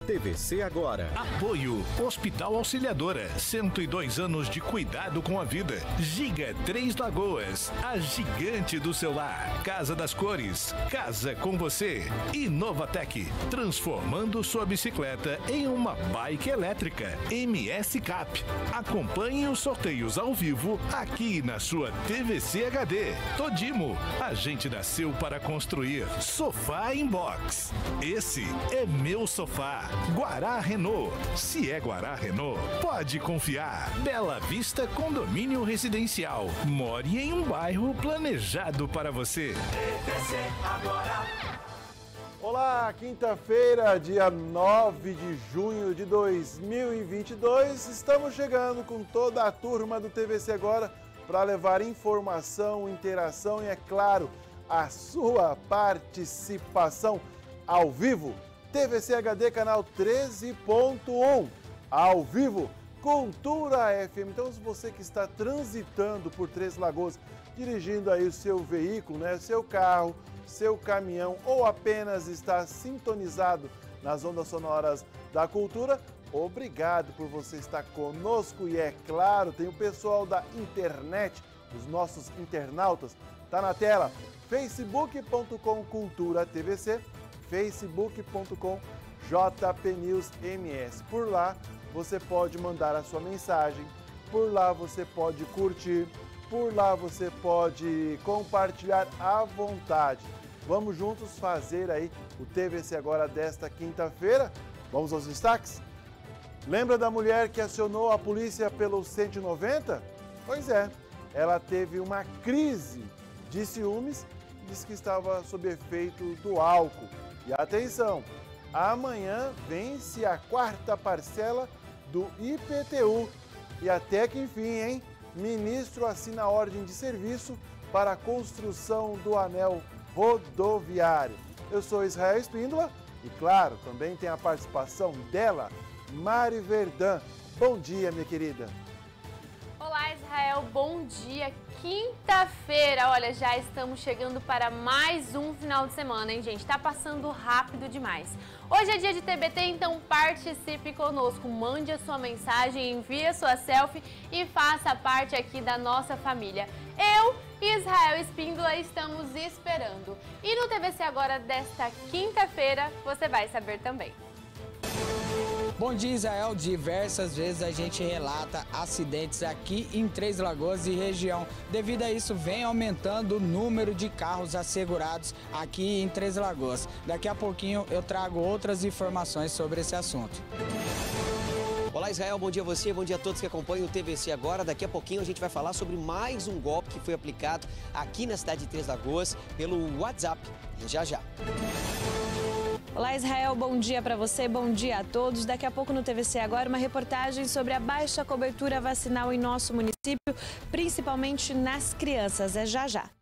TVC Agora. Apoio Hospital Auxiliadora, 102 anos de cuidado com a vida. Giga Três Lagoas, a gigante do celular. Casa das Cores, casa com você. E Novatec, transformando sua bicicleta em uma bike elétrica. MS Cap. Acompanhe os sorteios ao vivo aqui na sua TVC HD. Todimo, a gente nasceu para construir. Sofá Inbox. Esse é meu sofá. Guará Renault. Se é Guará Renault, pode confiar. Bela Vista Condomínio Residencial. More em um bairro planejado para você. TVC Agora. Olá, quinta-feira, dia 9 de junho de 2022. Estamos chegando com toda a turma do TVC Agora para levar informação, interação e, é claro, a sua participação ao vivo. TVC HD, canal 13.1, ao vivo, Cultura FM. Então, se você que está transitando por Três Lagoas, dirigindo aí o seu veículo, né, seu carro, seu caminhão, ou apenas está sintonizado nas ondas sonoras da cultura, obrigado por você estar conosco. E é claro, tem o pessoal da internet, os nossos internautas, tá na tela, facebook.com/cultura-tvc, facebook.com jpnewsms. Por lá você pode mandar a sua mensagem, por lá você pode curtir, por lá você pode compartilhar à vontade. Vamos juntos fazer aí o TVC Agora desta quinta-feira. Vamos aos destaques? Lembra da mulher que acionou a polícia pelo 190? Pois é, ela teve uma crise de ciúmes, disse que estava sob efeito do álcool. E atenção, amanhã vence a quarta parcela do IPTU. E até que enfim, hein? Ministro assina a ordem de serviço para a construção do anel rodoviário. Eu sou Israel Espíndola e, claro, também tem a participação dela, Mari Verdun. Bom dia, minha querida. Olá, Israel, bom dia. Quinta-feira, olha, já estamos chegando para mais um final de semana, hein, gente? Tá passando rápido demais. Hoje é dia de TBT, então participe conosco. Mande a sua mensagem, envie a sua selfie e faça parte aqui da nossa família. Eu e Israel Espíndola estamos esperando. E no TVC Agora desta quinta-feira, você vai saber também. Bom dia, Israel. Diversas vezes a gente relata acidentes aqui em Três Lagoas e região. Devido a isso, vem aumentando o número de carros assegurados aqui em Três Lagoas. Daqui a pouquinho eu trago outras informações sobre esse assunto. Olá, Israel, bom dia a você, bom dia a todos que acompanham o TVC Agora. Daqui a pouquinho a gente vai falar sobre mais um golpe que foi aplicado aqui na cidade de Três Lagoas pelo WhatsApp. Já já. Olá, Israel, bom dia para você, bom dia a todos. Daqui a pouco no TVC Agora uma reportagem sobre a baixa cobertura vacinal em nosso município, principalmente nas crianças. É já já.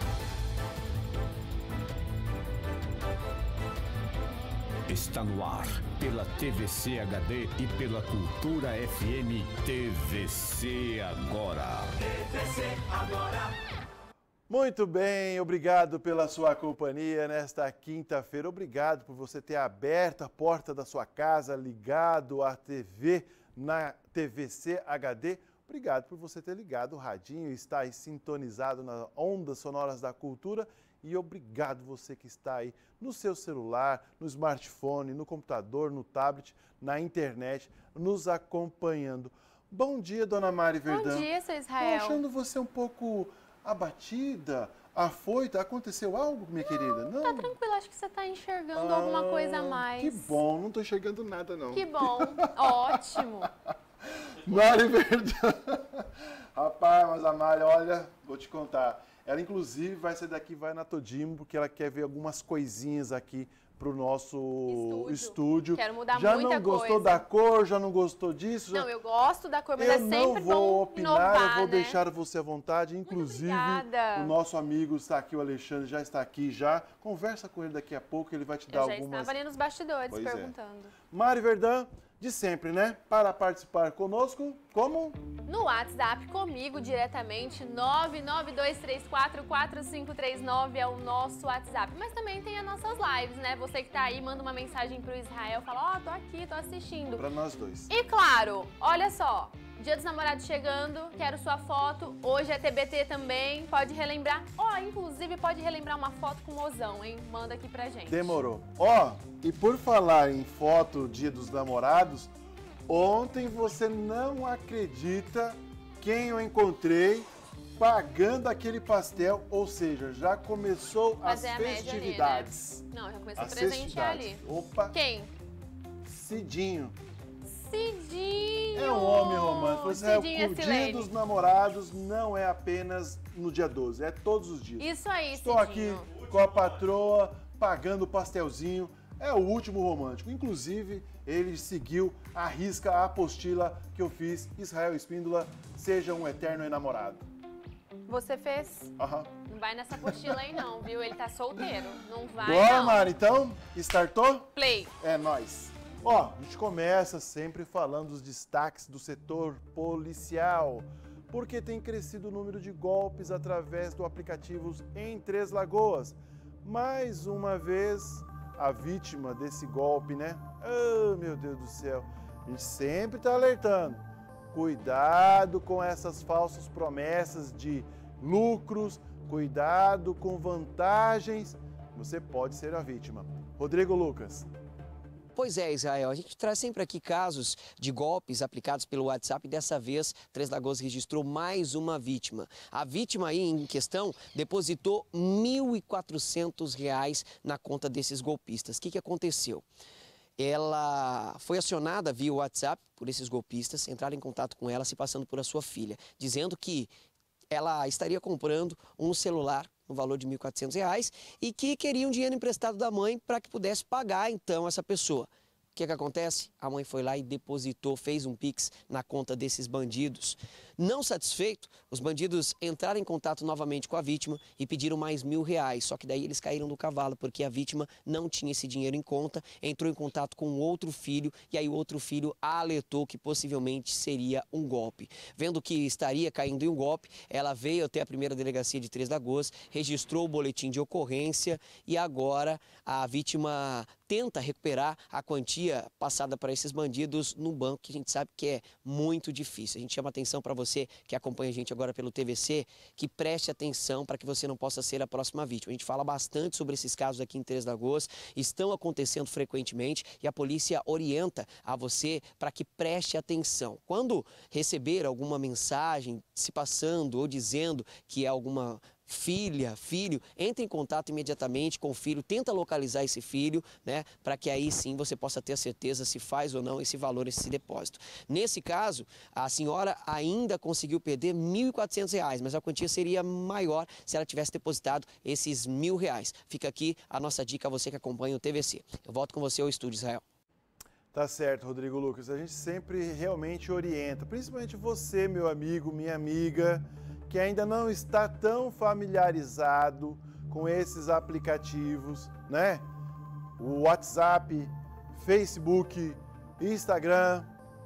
Está no ar, pela TVC HD e pela Cultura FM. TVC Agora. TVC Agora. Muito bem, obrigado pela sua companhia nesta quinta-feira. Obrigado por você ter aberto a porta da sua casa, ligado à TV na TVC HD. Obrigado por você ter ligado o radinho e estar aí sintonizado nas ondas sonoras da cultura. E obrigado você que está aí no seu celular, no smartphone, no computador, no tablet, na internet, nos acompanhando. Bom dia, dona Mari Verdun. Bom dia, seu Israel. Estou achando você um pouco abatida, afoita. Aconteceu algo, minha querida? Não? Tá tranquilo, acho que você tá enxergando alguma coisa a mais. Que bom, não estou enxergando nada, não. Que bom, ótimo. Mari Verdun. Rapaz, mas a Mari, olha, vou te contar. Ela, inclusive, vai sair daqui, vai na Todimo, porque ela quer ver algumas coisinhas aqui pro nosso estúdio. Quero mudar já muita coisa. Já não gostou da cor, já não gostou disso? Não, eu gosto da cor, mas eu é sempre não vou bom opinar, inovar, eu vou né? deixar você à vontade. Inclusive, o nosso amigo está aqui, o Alexandre, já está aqui já. Conversa com ele daqui a pouco, ele vai te dar algumas... Eu já estava ali nos bastidores pois perguntando. Mari Verdun, de sempre, né? Para participar conosco, como? No WhatsApp, comigo diretamente, 992344539 é o nosso WhatsApp. Mas também tem as nossas lives, né? Você que tá aí, manda uma mensagem pro Israel, fala, tô aqui, tô assistindo. Para nós dois. E claro, olha só, Dia dos Namorados chegando, quero sua foto. Hoje é TBT também, pode relembrar. Inclusive pode relembrar uma foto com o mozão, hein? Manda aqui pra gente. Demorou. E por falar em foto Dia dos Namorados, ontem você não acredita quem eu encontrei pagando aquele pastel, ou seja, já começou as festividades. Ali, né? Não, já começou a presentear ali. Opa! Quem? Cidinho. Cidinho! É um homem romântico. O Cidinho Dia dos Namorados não é apenas no dia 12, é todos os dias. Isso aí, Estou Cidinho. aqui com a patroa, pagando o pastelzinho. É o último romântico. Inclusive, ele seguiu à risca a apostila que eu fiz. Israel Espíndola, seja um eterno enamorado. Você fez? Aham. Não vai nessa apostila aí não, viu? Ele tá solteiro. Não vai, Bora, não. Mari, então? Startou? Play. É nóis. A gente começa sempre falando dos destaques do setor policial, porque tem crescido o número de golpes através do aplicativo em Três Lagoas. Mais uma vez, a vítima desse golpe, né? Meu Deus do céu, a gente sempre está alertando. Cuidado com essas falsas promessas de lucros, cuidado com vantagens, você pode ser a vítima. Rodrigo Lucas. Pois é, Israel, a gente traz sempre aqui casos de golpes aplicados pelo WhatsApp e dessa vez Três Lagoas registrou mais uma vítima. A vítima aí em questão depositou R$ 1.400 na conta desses golpistas. O que aconteceu? Ela foi acionada via WhatsApp por esses golpistas, entraram em contato com ela se passando por a sua filha, dizendo que ela estaria comprando um celular no valor de R$ 1.400 e que queria um dinheiro emprestado da mãe para que pudesse pagar então essa pessoa. O que acontece? A mãe foi lá e depositou, fez um Pix na conta desses bandidos. Não satisfeito, os bandidos entraram em contato novamente com a vítima e pediram mais R$ 1.000. Só que daí eles caíram do cavalo, porque a vítima não tinha esse dinheiro em conta, entrou em contato com o outro filho e aí o outro filho alertou que possivelmente seria um golpe. Vendo que estaria caindo em um golpe, ela veio até a primeira delegacia de Três Lagoas, registrou o boletim de ocorrência e agora a vítima tenta recuperar a quantia passada para esses bandidos no banco, que a gente sabe que é muito difícil. A gente chama atenção para você que acompanha a gente agora pelo TVC, que preste atenção para que você não possa ser a próxima vítima. A gente fala bastante sobre esses casos aqui em Três Lagoas, estão acontecendo frequentemente e a polícia orienta a você para que preste atenção. Quando receber alguma mensagem se passando ou dizendo que é alguma filha, filho, entre em contato imediatamente com o filho, tenta localizar esse filho, né, para que aí sim você possa ter a certeza se faz ou não esse valor, esse depósito. Nesse caso, a senhora ainda conseguiu perder R$ 1.400, mas a quantia seria maior se ela tivesse depositado esses R$ 1.000. Fica aqui a nossa dica a você que acompanha o TVC. Eu volto com você ao estúdio, Israel. Tá certo, Rodrigo Lucas. A gente sempre realmente orienta, principalmente você, meu amigo, minha amiga, que ainda não está tão familiarizado com esses aplicativos, né? O WhatsApp, Facebook, Instagram.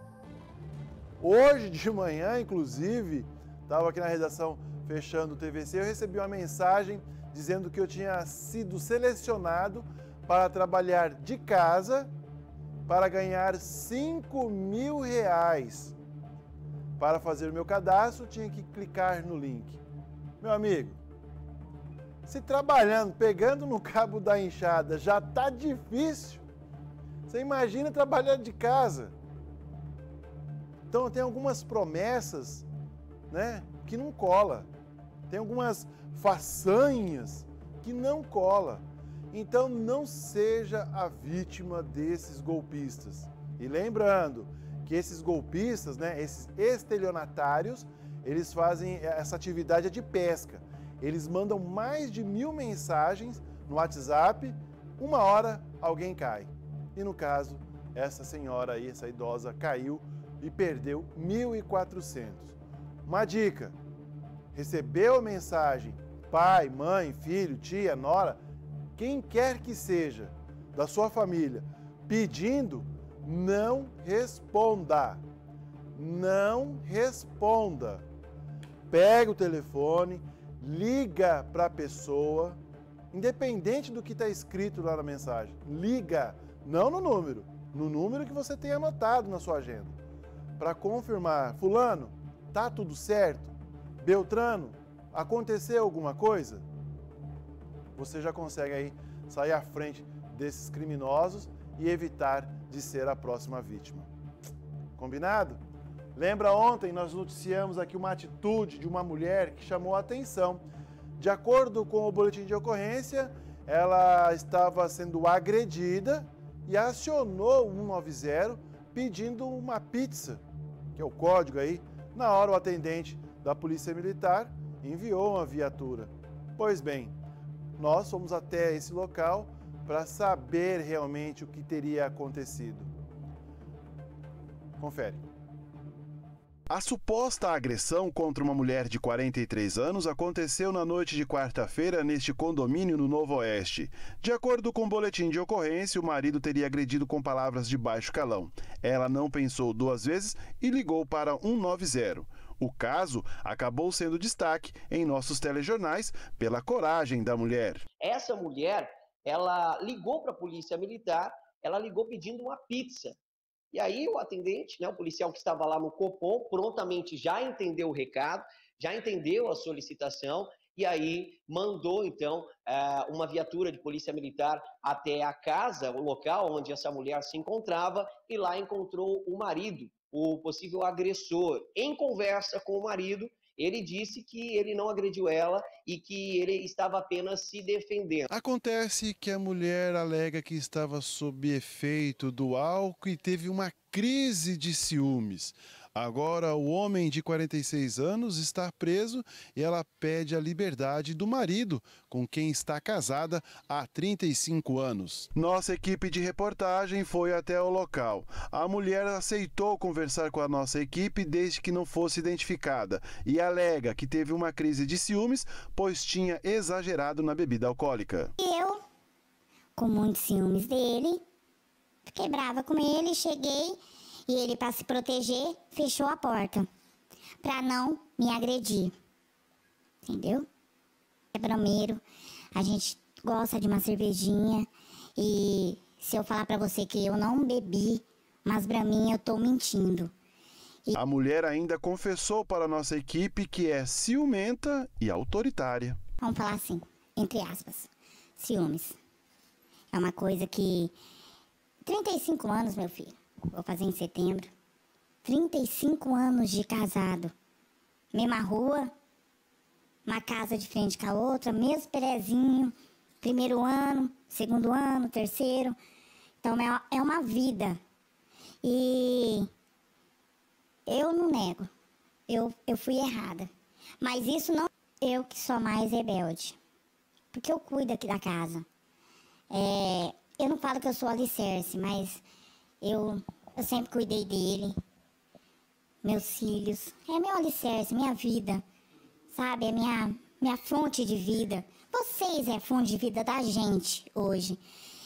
Hoje de manhã, inclusive, estava aqui na redação fechando o TVC, eu recebi uma mensagem dizendo que eu tinha sido selecionado para trabalhar de casa para ganhar R$ 5.000. Para fazer o meu cadastro, tinha que clicar no link. Meu amigo, se trabalhando, pegando no cabo da enxada, já tá difícil. Você imagina trabalhando de casa. Então tem algumas promessas, né, que não cola. Tem algumas façanhas que não cola. Então não seja a vítima desses golpistas. E lembrando que esses golpistas, né, esses estelionatários, eles fazem essa atividade de pesca. Eles mandam mais de 1.000 mensagens no WhatsApp, uma hora alguém cai. E no caso, essa senhora aí, essa idosa, caiu e perdeu R$ 1.400. Uma dica, recebeu a mensagem, pai, mãe, filho, tia, nora, quem quer que seja da sua família, pedindo, não responda. Não responda. Pega o telefone, liga para a pessoa, independente do que está escrito lá na mensagem. Liga, não no número que você tem anotado na sua agenda, para confirmar: fulano, tá tudo certo? Beltrano, aconteceu alguma coisa? Você já consegue aí sair à frente desses criminosos e evitar de ser a próxima vítima. Combinado? Lembra, ontem nós noticiamos aqui uma atitude de uma mulher que chamou a atenção. De acordo com o boletim de ocorrência, ela estava sendo agredida e acionou o 190 pedindo uma pizza, que é o código aí. Na hora, o atendente da Polícia Militar enviou uma viatura. Pois bem, nós fomos até esse local para saber realmente o que teria acontecido. Confere. A suposta agressão contra uma mulher de 43 anos aconteceu na noite de quarta-feira neste condomínio no Novo Oeste. De acordo com o boletim de ocorrência, o marido teria agredido com palavras de baixo calão. Ela não pensou duas vezes e ligou para 190. O caso acabou sendo destaque em nossos telejornais pela coragem da mulher. Essa mulher, ela ligou para a Polícia Militar, ela ligou pedindo uma pizza. E aí o atendente, o policial que estava lá no Copom, prontamente já entendeu o recado, já entendeu a solicitação e aí mandou, então, uma viatura de polícia militar até a casa, o local onde essa mulher se encontrava, e lá encontrou o marido, o possível agressor. Em conversa com o marido, ele disse que ele não agrediu ela e que ele estava apenas se defendendo. Acontece que a mulher alega que estava sob efeito do álcool e teve uma crise de ciúmes. Agora, o homem de 46 anos está preso e ela pede a liberdade do marido, com quem está casada há 35 anos. Nossa equipe de reportagem foi até o local. A mulher aceitou conversar com a nossa equipe desde que não fosse identificada e alega que teve uma crise de ciúmes, pois tinha exagerado na bebida alcoólica. Eu, com muitos ciúmes dele, fiquei brava com ele, cheguei... E ele, para se proteger, fechou a porta, para não me agredir, entendeu? É bromeiro, a gente gosta de uma cervejinha e se eu falar para você que eu não bebi, mas para mim eu tô mentindo. A mulher ainda confessou para a nossa equipe que é ciumenta e autoritária. Vamos falar assim, entre aspas, ciúmes. É uma coisa que... 35 anos, meu filho. Vou fazer em setembro. 35 anos de casado. Mesma rua, uma casa de frente com a outra, mesmo perezinho. Primeiro ano, segundo ano, terceiro. Então é uma vida. E eu não nego. Eu fui errada. Mas isso não... Eu que sou mais rebelde. Porque eu cuido aqui da casa. Eu não falo que eu sou alicerce, mas... Eu sempre cuidei dele, meus filhos, é meu alicerce, minha vida, sabe? É minha fonte de vida. Vocês é a fonte de vida da gente hoje.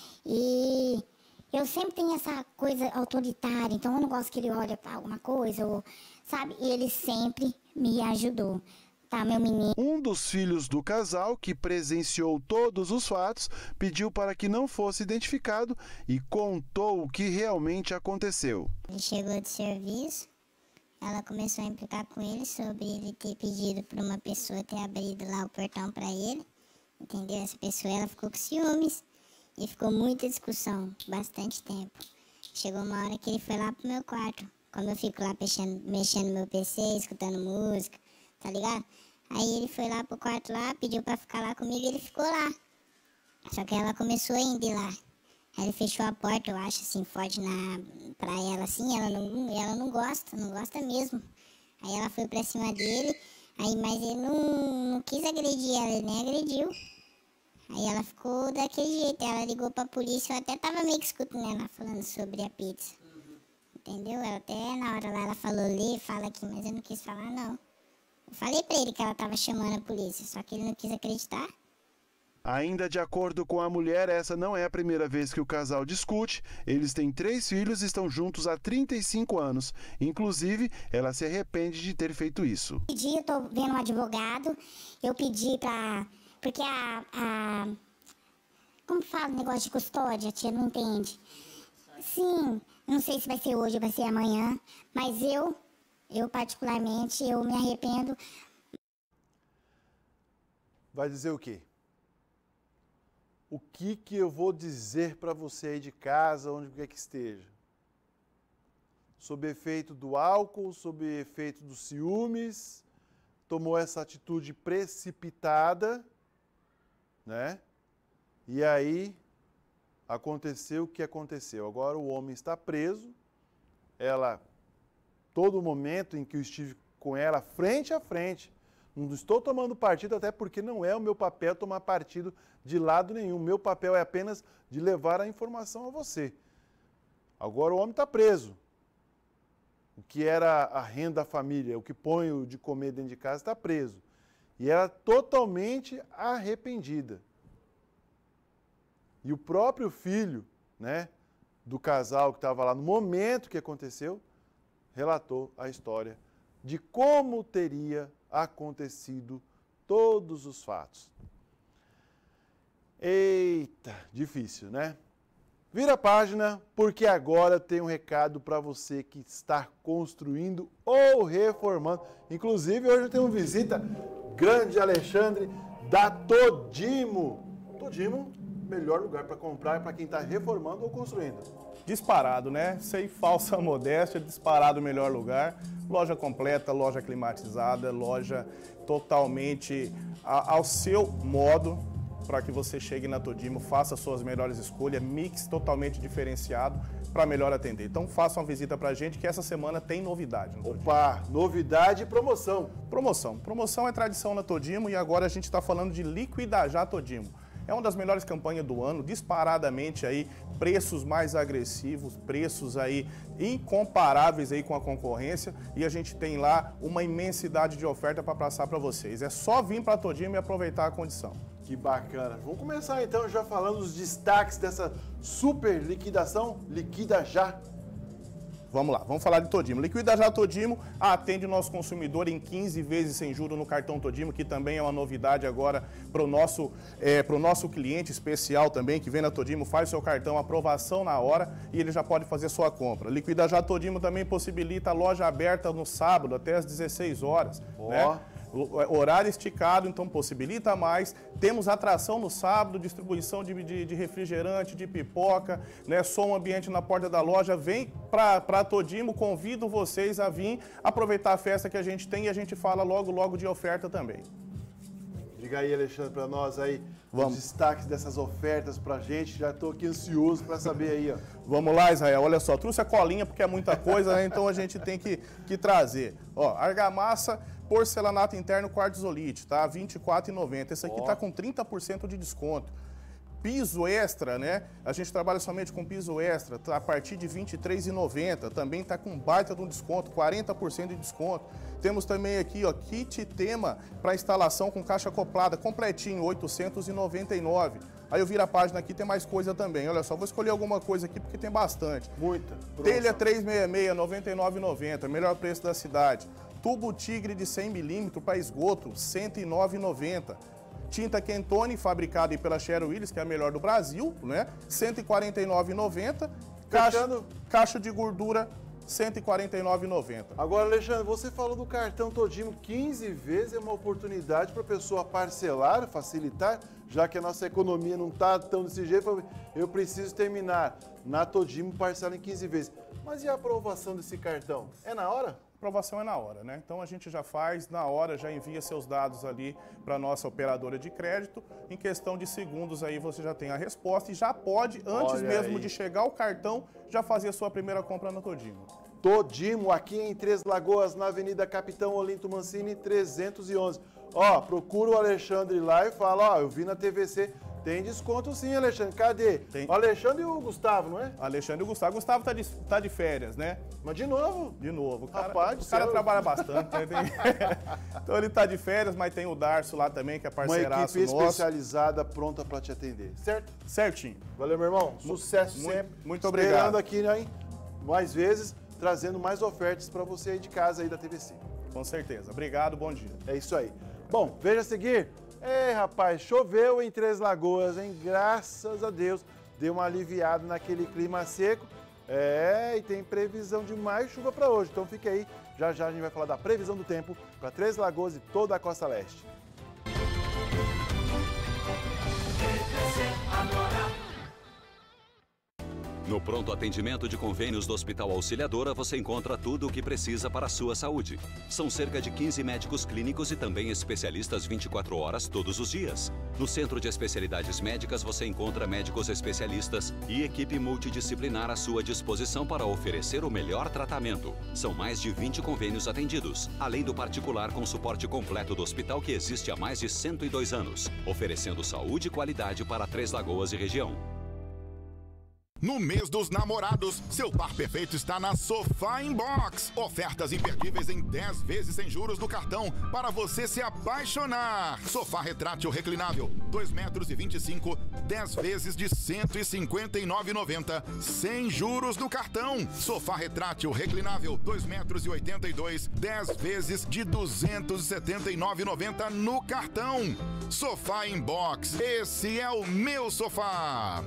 E eu sempre tenho essa coisa autoritária, então eu não gosto que ele olhe para alguma coisa, ou, sabe? E ele sempre me ajudou. Tá, meu menino. Um dos filhos do casal, que presenciou todos os fatos, pediu para que não fosse identificado e contou o que realmente aconteceu. Ele chegou de serviço, ela começou a implicar com ele sobre ele ter pedido para uma pessoa ter abrido lá o portão para ele, entendeu? Essa pessoa, ela ficou com ciúmes e ficou muita discussão, bastante tempo. Chegou uma hora que ele foi lá pro meu quarto, como eu fico lá mexendo no meu PC, escutando música, tá ligado? Aí ele foi lá pro quarto lá, pediu pra ficar lá comigo e ele ficou lá. Só que ela começou a ir lá. Aí ele fechou a porta, eu acho, assim, forte pra ela, assim, ela não gosta mesmo. Aí ela foi pra cima dele, mas ele não quis agredir ela, ele nem agrediu. Aí ela ficou daquele jeito, ela ligou pra polícia, eu até tava meio que escutando ela falando sobre a pizza. Entendeu? Ela até na hora lá ela falou, fala aqui, mas eu não quis falar não. Eu falei pra ele que ela tava chamando a polícia, só que ele não quis acreditar. Ainda de acordo com a mulher, essa não é a primeira vez que o casal discute. Eles têm 3 filhos e estão juntos há 35 anos. Inclusive, ela se arrepende de ter feito isso. Eu tô vendo um advogado, eu pedi pra... Porque como fala o negócio de custódia, a tia não entende. Sim, não sei se vai ser hoje ou vai ser amanhã, mas eu particularmente, eu me arrependo. Vai dizer o quê? O que eu vou dizer para você aí de casa, onde quer que esteja? Sob efeito do álcool, sob efeito dos ciúmes, tomou essa atitude precipitada, né? E aí aconteceu o que aconteceu. Agora o homem está preso, ela, todo momento em que eu estive com ela frente a frente, não estou tomando partido, até porque não é o meu papel tomar partido de lado nenhum. Meu papel é apenas de levar a informação a você. Agora o homem está preso. O que era a renda da família, o que põe de comer dentro de casa, está preso. E ela totalmente arrependida. E o próprio filho, né, do casal que estava lá no momento que aconteceu, relatou a história de como teria acontecido todos os fatos. Eita, difícil, né? Vira a página, porque agora tem um recado para você que está construindo ou reformando. Inclusive, hoje tem uma visita grande, Alexandre, da Todimo. Todimo, melhor lugar para comprar para quem está reformando ou construindo. Disparado, né? Sem falsa modéstia, disparado o melhor lugar. Loja completa, loja climatizada, loja totalmente ao seu modo, para que você chegue na Todimo, faça suas melhores escolhas, mix totalmente diferenciado para melhor atender. Então faça uma visita para a gente que essa semana tem novidade. Opa, novidade e promoção. Promoção é tradição na Todimo e agora a gente está falando de Liquida Já Todimo. É uma das melhores campanhas do ano, disparadamente aí, preços mais agressivos, preços aí incomparáveis aí com a concorrência e a gente tem lá uma imensidade de oferta para passar para vocês. É só vir para a Todimo e aproveitar a condição. Que bacana. Vamos começar então já falando os destaques dessa super liquidação, Liquida Já. Vamos lá, vamos falar de Todimo. Liquida Já Todimo atende o nosso consumidor em 15 vezes sem juros no cartão Todimo, que também é uma novidade agora para o nosso cliente especial também, que vem na Todimo, faz seu cartão, aprovação na hora e ele já pode fazer sua compra. Liquida Já Todimo também possibilita a loja aberta no sábado até às 16 horas, né? Horário esticado, então possibilita mais. Temos atração no sábado, distribuição de refrigerante, de pipoca, né? Som ambiente na porta da loja. Vem para Todimo, convido vocês a vir aproveitar a festa que a gente tem e a gente fala logo de oferta também. Diga aí, Alexandre, para nós aí, os destaques dessas ofertas pra gente. Já estou aqui ansioso para saber aí, ó. Vamos lá, Israel, olha só, trouxe a colinha porque é muita coisa, né? Então a gente tem que trazer. Ó, argamassa, porcelanato interno quartzolite, tá? R$ 24,90. Esse aqui tá com 30% de desconto. Piso extra, né? A gente trabalha somente com piso extra, tá a partir de R$ 23,90. Também tá com baita de um desconto, 40% de desconto. Temos também aqui, ó, kit tema para instalação com caixa acoplada, completinho, R$ 899. Aí eu viro a página aqui, tem mais coisa também. Olha só, vou escolher alguma coisa aqui porque tem bastante. Muita. Telha 366, R$ 99,90, melhor preço da cidade. Tubo Tigre de 100 milímetros para esgoto, R$ 109,90. Tinta Quentone, fabricada pela Sher Willis, que é a melhor do Brasil, né? R$ 149,90. Caixa de gordura, R$ 149,90. Agora, Alexandre, você falou do cartão Todimo, 15 vezes é uma oportunidade para a pessoa parcelar, facilitar, já que a nossa economia não está tão desse jeito, eu preciso terminar. Na Todimo, parcela em 15 vezes. Mas e a aprovação desse cartão? É na hora? Aprovação é na hora, né? Então a gente já faz, na hora, já envia seus dados ali para a nossa operadora de crédito. Em questão de segundos aí você já tem a resposta e já pode, antes mesmo de chegar o cartão, já fazer a sua primeira compra na Todimo. Todimo, aqui em Três Lagoas, na Avenida Capitão Olinto Mancini, 311. Ó, procura o Alexandre lá e fala, ó, eu vi na TVC Tem desconto sim, Alexandre. Cadê? Tem. O Alexandre e o Gustavo, não é? Alexandre e o Gustavo. Gustavo tá de férias, né? Mas de novo? De novo. Rapaz, o cara trabalha bastante. Né? Então ele tá de férias, mas tem o Darcio lá também, que é parceiraço Uma equipe nosso. especializada pronta para te atender, certo? Certinho. Valeu, meu irmão. Sucesso sempre. Muito obrigado. Esperando aqui, né, mais vezes, trazendo mais ofertas para você aí de casa aí da TVC. Com certeza. Obrigado, bom dia. É isso aí. Bom, veja a seguir. Rapaz, choveu em Três Lagoas, hein? Graças a Deus, deu uma aliviada naquele clima seco. E tem previsão de mais chuva para hoje. Então fique aí, já já a gente vai falar da previsão do tempo para Três Lagoas e toda a Costa Leste. No pronto atendimento de convênios do Hospital Auxiliadora, você encontra tudo o que precisa para a sua saúde. São cerca de 15 médicos clínicos e também especialistas 24 horas todos os dias. No Centro de Especialidades Médicas, você encontra médicos especialistas e equipe multidisciplinar à sua disposição para oferecer o melhor tratamento. São mais de 20 convênios atendidos, além do particular com suporte completo do hospital que existe há mais de 102 anos, oferecendo saúde e qualidade para Três Lagoas e região. No mês dos namorados, seu par perfeito está na Sofá Inbox. Ofertas imperdíveis em 10 vezes sem juros no cartão para você se apaixonar. Sofá retrátil reclinável, 2,25 m, 10 vezes de R$ 159,90, sem juros no cartão. Sofá retrátil reclinável, 2,82 m, 10 vezes de R$ 279,90 no cartão. Sofá Inbox, esse é o meu sofá.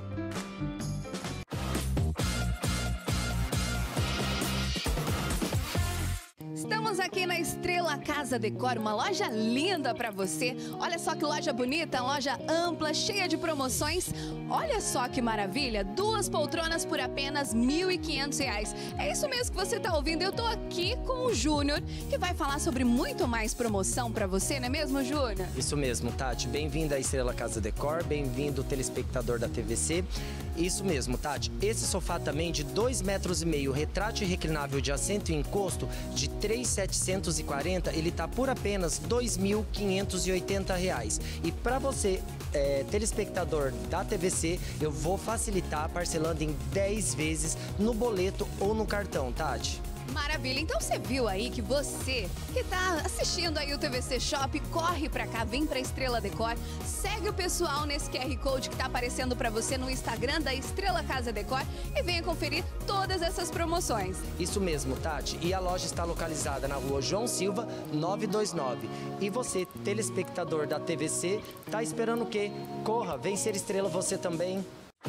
Estamos aqui na Estrela Casa Decor, uma loja linda para você. Olha só que loja bonita, loja ampla, cheia de promoções. Olha só que maravilha, 2 poltronas por apenas R$ 1.500. É isso mesmo que você está ouvindo. Eu estou aqui com o Júnior, que vai falar sobre muito mais promoção para você, não é mesmo, Júnior? Isso mesmo, Tati. Bem-vindo à Estrela Casa Decor, bem-vindo telespectador da TVC. Isso mesmo, Tati. Esse sofá também de 2,5 metros, retrátil e reclinável de assento e encosto de 3.740, ele tá por apenas R$ 2.580. E para você, telespectador da TVC, eu vou facilitar parcelando em 10 vezes no boleto ou no cartão, Tati. Maravilha, então você viu aí que você que tá assistindo aí o TVC Shop, corre pra cá, vem pra Estrela Decor, segue o pessoal nesse QR Code que tá aparecendo pra você no Instagram da Estrela Casa Decor e venha conferir todas essas promoções. Isso mesmo, Tati, e a loja está localizada na rua João Silva, 929. E você, telespectador da TVC, tá esperando o quê? Corra, vem ser estrela você também.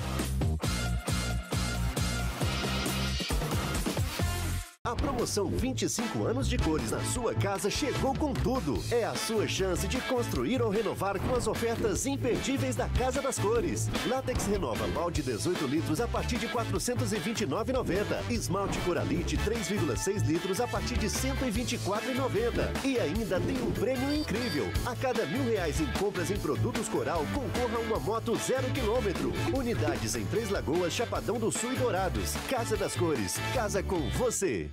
A promoção 25 anos de cores na sua casa chegou com tudo. É a sua chance de construir ou renovar com as ofertas imperdíveis da Casa das Cores. Látex Renova balde 18 litros a partir de R$ 429,90. Esmalte Coralite 3,6 litros a partir de R$ 124,90. E ainda tem um prêmio incrível. A cada R$ 1.000 em compras em produtos Coral, concorra a uma moto 0 km. Unidades em Três Lagoas, Chapadão do Sul e Dourados. Casa das Cores. Casa com você.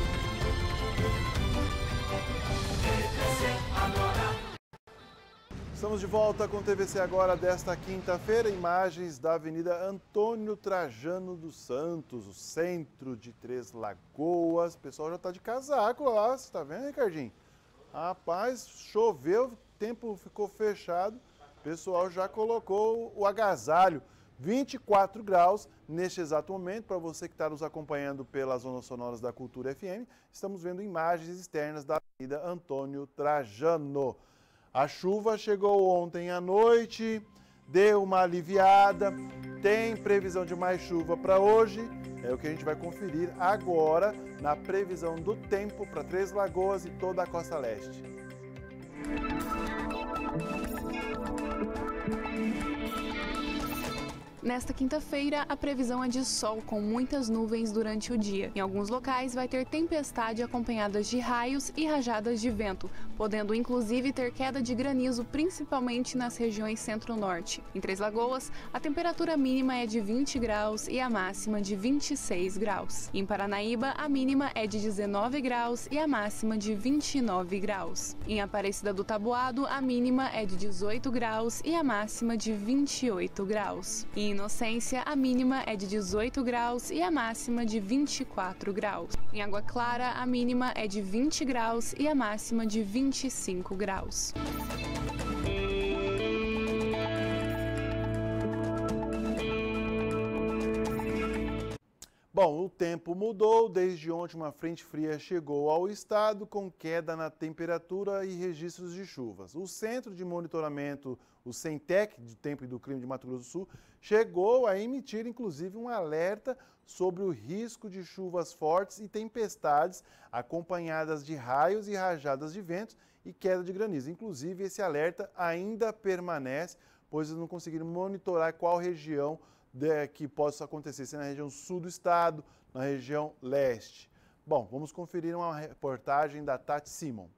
Estamos de volta com o TVC Agora desta quinta-feira. Imagens da Avenida Antônio Trajano dos Santos, o centro de Três Lagoas. O pessoal já está de casaco lá, você está vendo, Ricardinho? Rapaz, choveu, o tempo ficou fechado, o pessoal já colocou o agasalho. 24 graus neste exato momento. Para você que está nos acompanhando pelas Zonas Sonoras da Cultura FM, estamos vendo imagens externas da Avenida Antônio Trajano. A chuva chegou ontem à noite, deu uma aliviada, tem previsão de mais chuva para hoje, é o que a gente vai conferir agora na previsão do tempo para Três Lagoas e toda a Costa Leste. Nesta quinta-feira, a previsão é de sol com muitas nuvens durante o dia. Em alguns locais vai ter tempestade acompanhadas de raios e rajadas de vento, podendo inclusive ter queda de granizo, principalmente nas regiões centro-norte. Em Três Lagoas, a temperatura mínima é de 20 graus e a máxima de 26 graus. Em Paranaíba, a mínima é de 19 graus e a máxima de 29 graus. Em Aparecida do Taboado, a mínima é de 18 graus e a máxima de 28 graus. Em Inocência, a mínima é de 18 graus e a máxima de 24 graus. Em Água Clara, a mínima é de 20 graus e a máxima de 25 graus. Bom, o tempo mudou. Desde ontem, uma frente fria chegou ao estado com queda na temperatura e registros de chuvas. O Centro de Monitoramento, o CENTEC, do Tempo e do Clima de Mato Grosso do Sul, chegou a emitir, inclusive, um alerta sobre o risco de chuvas fortes e tempestades acompanhadas de raios e rajadas de ventos e queda de granizo. Inclusive, esse alerta ainda permanece, pois eles não conseguiram monitorar qual região que possa acontecer, se é na região sul do estado, na região leste. Bom, vamos conferir uma reportagem da Tati Simon.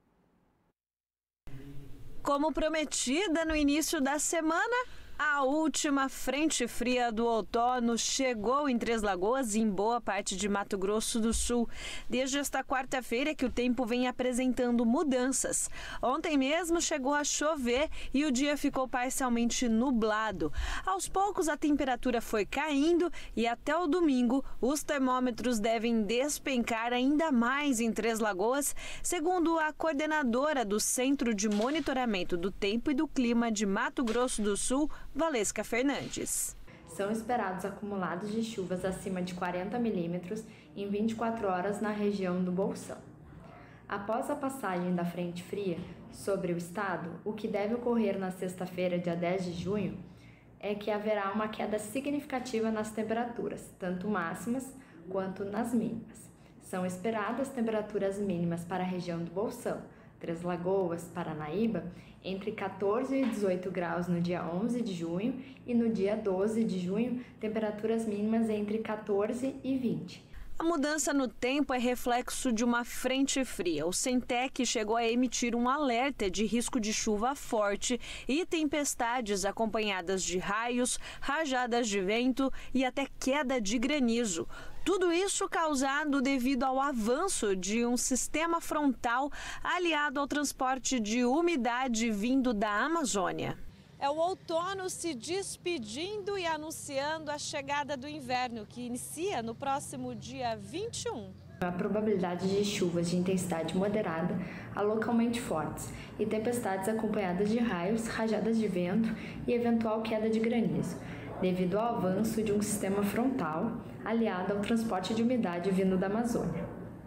Como prometida no início da semana, a última frente fria do outono chegou em Três Lagoas e em boa parte de Mato Grosso do Sul. Desde esta quarta-feira que o tempo vem apresentando mudanças. Ontem mesmo chegou a chover e o dia ficou parcialmente nublado. Aos poucos a temperatura foi caindo e até o domingo os termômetros devem despencar ainda mais em Três Lagoas, segundo a coordenadora do Centro de Monitoramento do Tempo e do Clima de Mato Grosso do Sul, Valesca Fernandes. São esperados acumulados de chuvas acima de 40 milímetros em 24 horas na região do Bolsão. Após a passagem da frente fria sobre o estado, o que deve ocorrer na sexta-feira, dia 10 de junho, é que haverá uma queda significativa nas temperaturas, tanto máximas quanto nas mínimas. São esperadas temperaturas mínimas para a região do Bolsão, Três Lagoas, Paranaíba, entre 14 e 18 graus no dia 11 de junho e no dia 12 de junho, temperaturas mínimas entre 14 e 20. A mudança no tempo é reflexo de uma frente fria. O CENTEC chegou a emitir um alerta de risco de chuva forte e tempestades acompanhadas de raios, rajadas de vento e até queda de granizo. Tudo isso causado devido ao avanço de um sistema frontal aliado ao transporte de umidade vindo da Amazônia. É o outono se despedindo e anunciando a chegada do inverno, que inicia no próximo dia 21. A probabilidade de chuvas de intensidade moderada a localmente fortes e tempestades acompanhadas de raios, rajadas de vento e eventual queda de granizo, devido ao avanço de um sistema frontal aliado ao transporte de umidade vindo da Amazônia.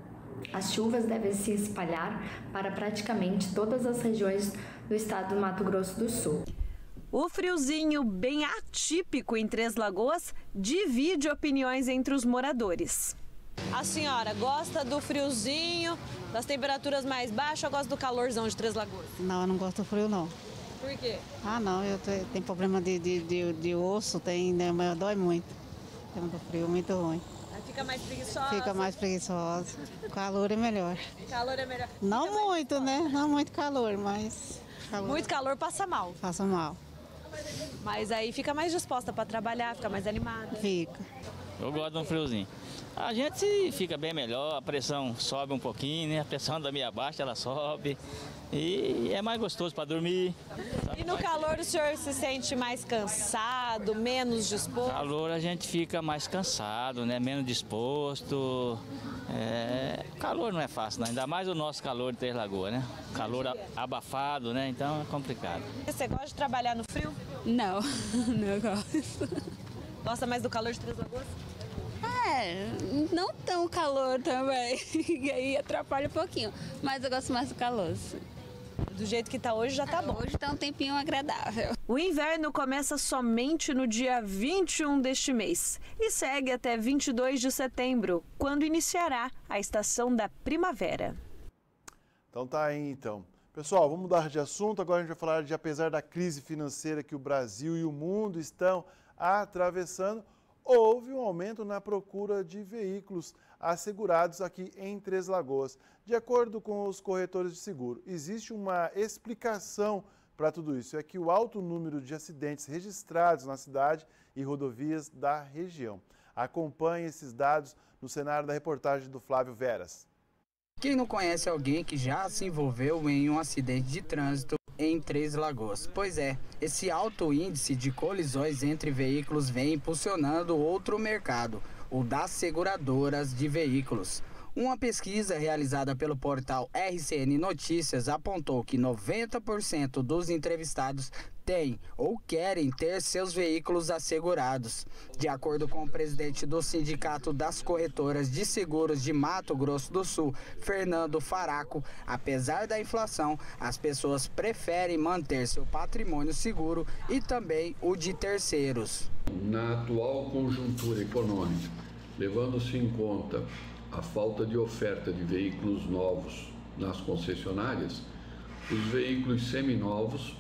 As chuvas devem se espalhar para praticamente todas as regiões do estado do Mato Grosso do Sul. O friozinho bem atípico em Três Lagoas divide opiniões entre os moradores. A senhora gosta do friozinho, das temperaturas mais baixas ou gosta do calorzão de Três Lagoas? Não, eu não gosto do frio, não. Por quê? Ah, não, eu tenho problema de osso, né, dói muito. Tem muito frio, muito ruim. Aí fica mais preguiçosa? Fica mais preguiçosa. O calor é melhor. Calor é melhor. Não muito, né? Não muito calor, mas... Muito calor passa mal. Passa mal. Mas aí fica mais disposta para trabalhar, fica mais animada. Fica. Eu gosto de um friozinho. A gente fica bem melhor, a pressão sobe um pouquinho, né? A pressão da meia baixa, ela sobe. E é mais gostoso para dormir. E no calor o senhor se sente mais cansado, menos disposto? No calor a gente fica mais cansado, né? Menos disposto. Calor não é fácil, não. Ainda mais o nosso calor de Três Lagoas, né? Calor abafado, né? Então é complicado. Você gosta de trabalhar no frio? Não, não gosto. Gosta mais do calor de Três Lagoas? Não tão calor também, e aí atrapalha um pouquinho, mas eu gosto mais do calor. Do jeito que tá hoje já tá bom. Hoje tá um tempinho agradável. O inverno começa somente no dia 21 deste mês e segue até 22 de setembro, quando iniciará a estação da primavera. Então tá aí, então. Pessoal, vamos mudar de assunto. Agora a gente vai falar de, apesar da crise financeira que o Brasil e o mundo estão atravessando, houve um aumento na procura de veículos. assegurados aqui em Três Lagoas. De acordo com os corretores de seguro, existe uma explicação para tudo isso. É que o alto número de acidentes registrados na cidade e rodovias da região. Acompanhe esses dados no cenário da reportagem do Flávio Veras. Quem não conhece alguém que já se envolveu em um acidente de trânsito em Três Lagoas? Pois é, esse alto índice de colisões entre veículos vem impulsionando outro mercado, o das seguradoras de veículos. Uma pesquisa realizada pelo portal RCN Notícias apontou que 90% dos entrevistados têm ou querem ter seus veículos assegurados. De acordo com o presidente do Sindicato das Corretoras de Seguros de Mato Grosso do Sul, Fernando Faraco, apesar da inflação, as pessoas preferem manter seu patrimônio seguro e também o de terceiros. Na atual conjuntura econômica, levando-se em conta a falta de oferta de veículos novos nas concessionárias, os veículos seminovos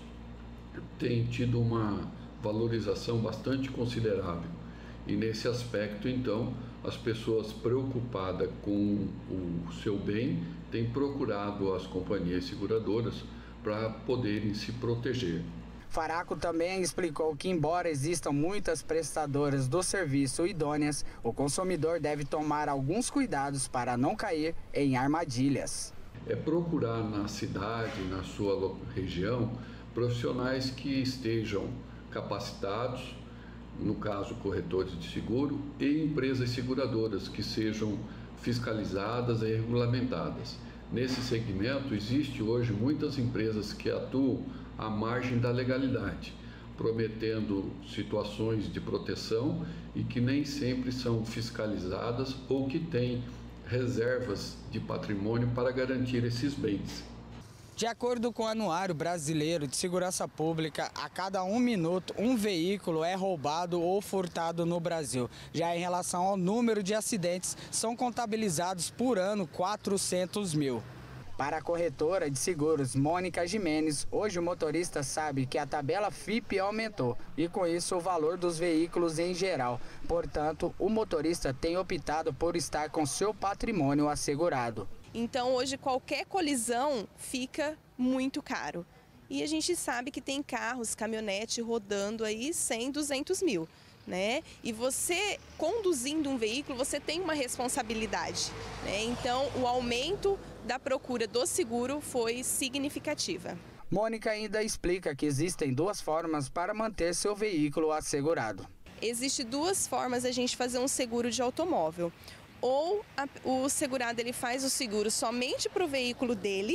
têm tido uma valorização bastante considerável. E nesse aspecto, então, as pessoas preocupadas com o seu bem têm procurado as companhias seguradoras para poderem se proteger. Faraco também explicou que, embora existam muitas prestadoras do serviço idôneas, o consumidor deve tomar alguns cuidados para não cair em armadilhas. É procurar na cidade, na sua região, profissionais que estejam capacitados, no caso corretores de seguro, e empresas seguradoras que sejam fiscalizadas e regulamentadas. Nesse segmento, existe hoje muitas empresas que atuam à margem da legalidade, prometendo situações de proteção e que nem sempre são fiscalizadas ou que têm reservas de patrimônio para garantir esses bens. De acordo com o Anuário Brasileiro de Segurança Pública, a cada 1 minuto, um veículo é roubado ou furtado no Brasil. Já em relação ao número de acidentes, são contabilizados por ano 400 mil. Para a corretora de seguros Mônica Jimenez, hoje o motorista sabe que a tabela FIPE aumentou e com isso o valor dos veículos em geral. Portanto, o motorista tem optado por estar com seu patrimônio assegurado. Então hoje qualquer colisão fica muito caro. E a gente sabe que tem carros, caminhonete rodando aí 100, 200 mil. Né? E você conduzindo um veículo, você tem uma responsabilidade, né? Então o aumento da procura do seguro foi significativa. Mônica ainda explica que existem 2 formas para manter seu veículo assegurado. Existem 2 formas a gente fazer um seguro de automóvel. Ou o segurado ele faz o seguro somente para o veículo dele,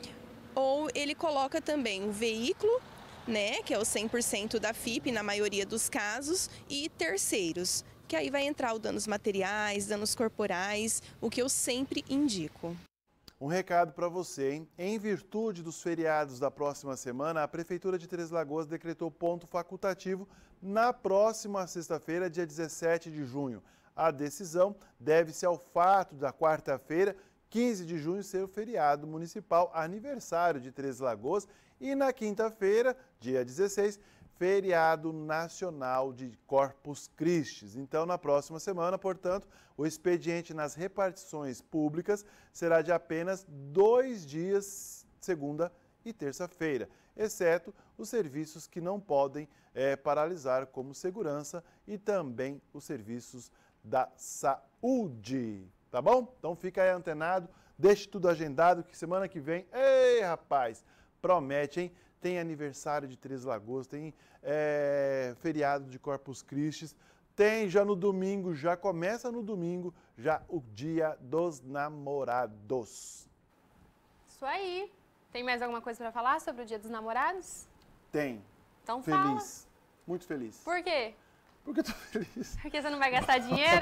ou ele coloca também o veículo, né, que é o 100% da FIPE na maioria dos casos, e terceiros, que aí vai entrar o danos materiais, danos corporais, o que eu sempre indico. Um recado para você, hein? Em virtude dos feriados da próxima semana, a Prefeitura de Três Lagoas decretou ponto facultativo na próxima sexta-feira, dia 17 de junho. A decisão deve-se ao fato da quarta-feira, 15 de junho, ser o feriado municipal aniversário de Três Lagoas e na quinta-feira, dia 16, feriado nacional de Corpus Christi. Então, na próxima semana, portanto, o expediente nas repartições públicas será de apenas 2 dias, segunda e terça-feira, exceto os serviços que não podem paralisar, como segurança e também os serviços da saúde. Tá bom? Então fica aí antenado, deixe tudo agendado que semana que vem, ei rapaz, promete, hein? Tem aniversário de Três Lagoas, tem feriado de Corpus Christi, tem já no domingo, já começa no domingo, já o Dia dos Namorados. Isso aí. Tem mais alguma coisa para falar sobre o Dia dos Namorados? Tem. Então feliz, fala. Muito feliz. Por quê? Porque eu tô feliz. Porque você não vai gastar dinheiro?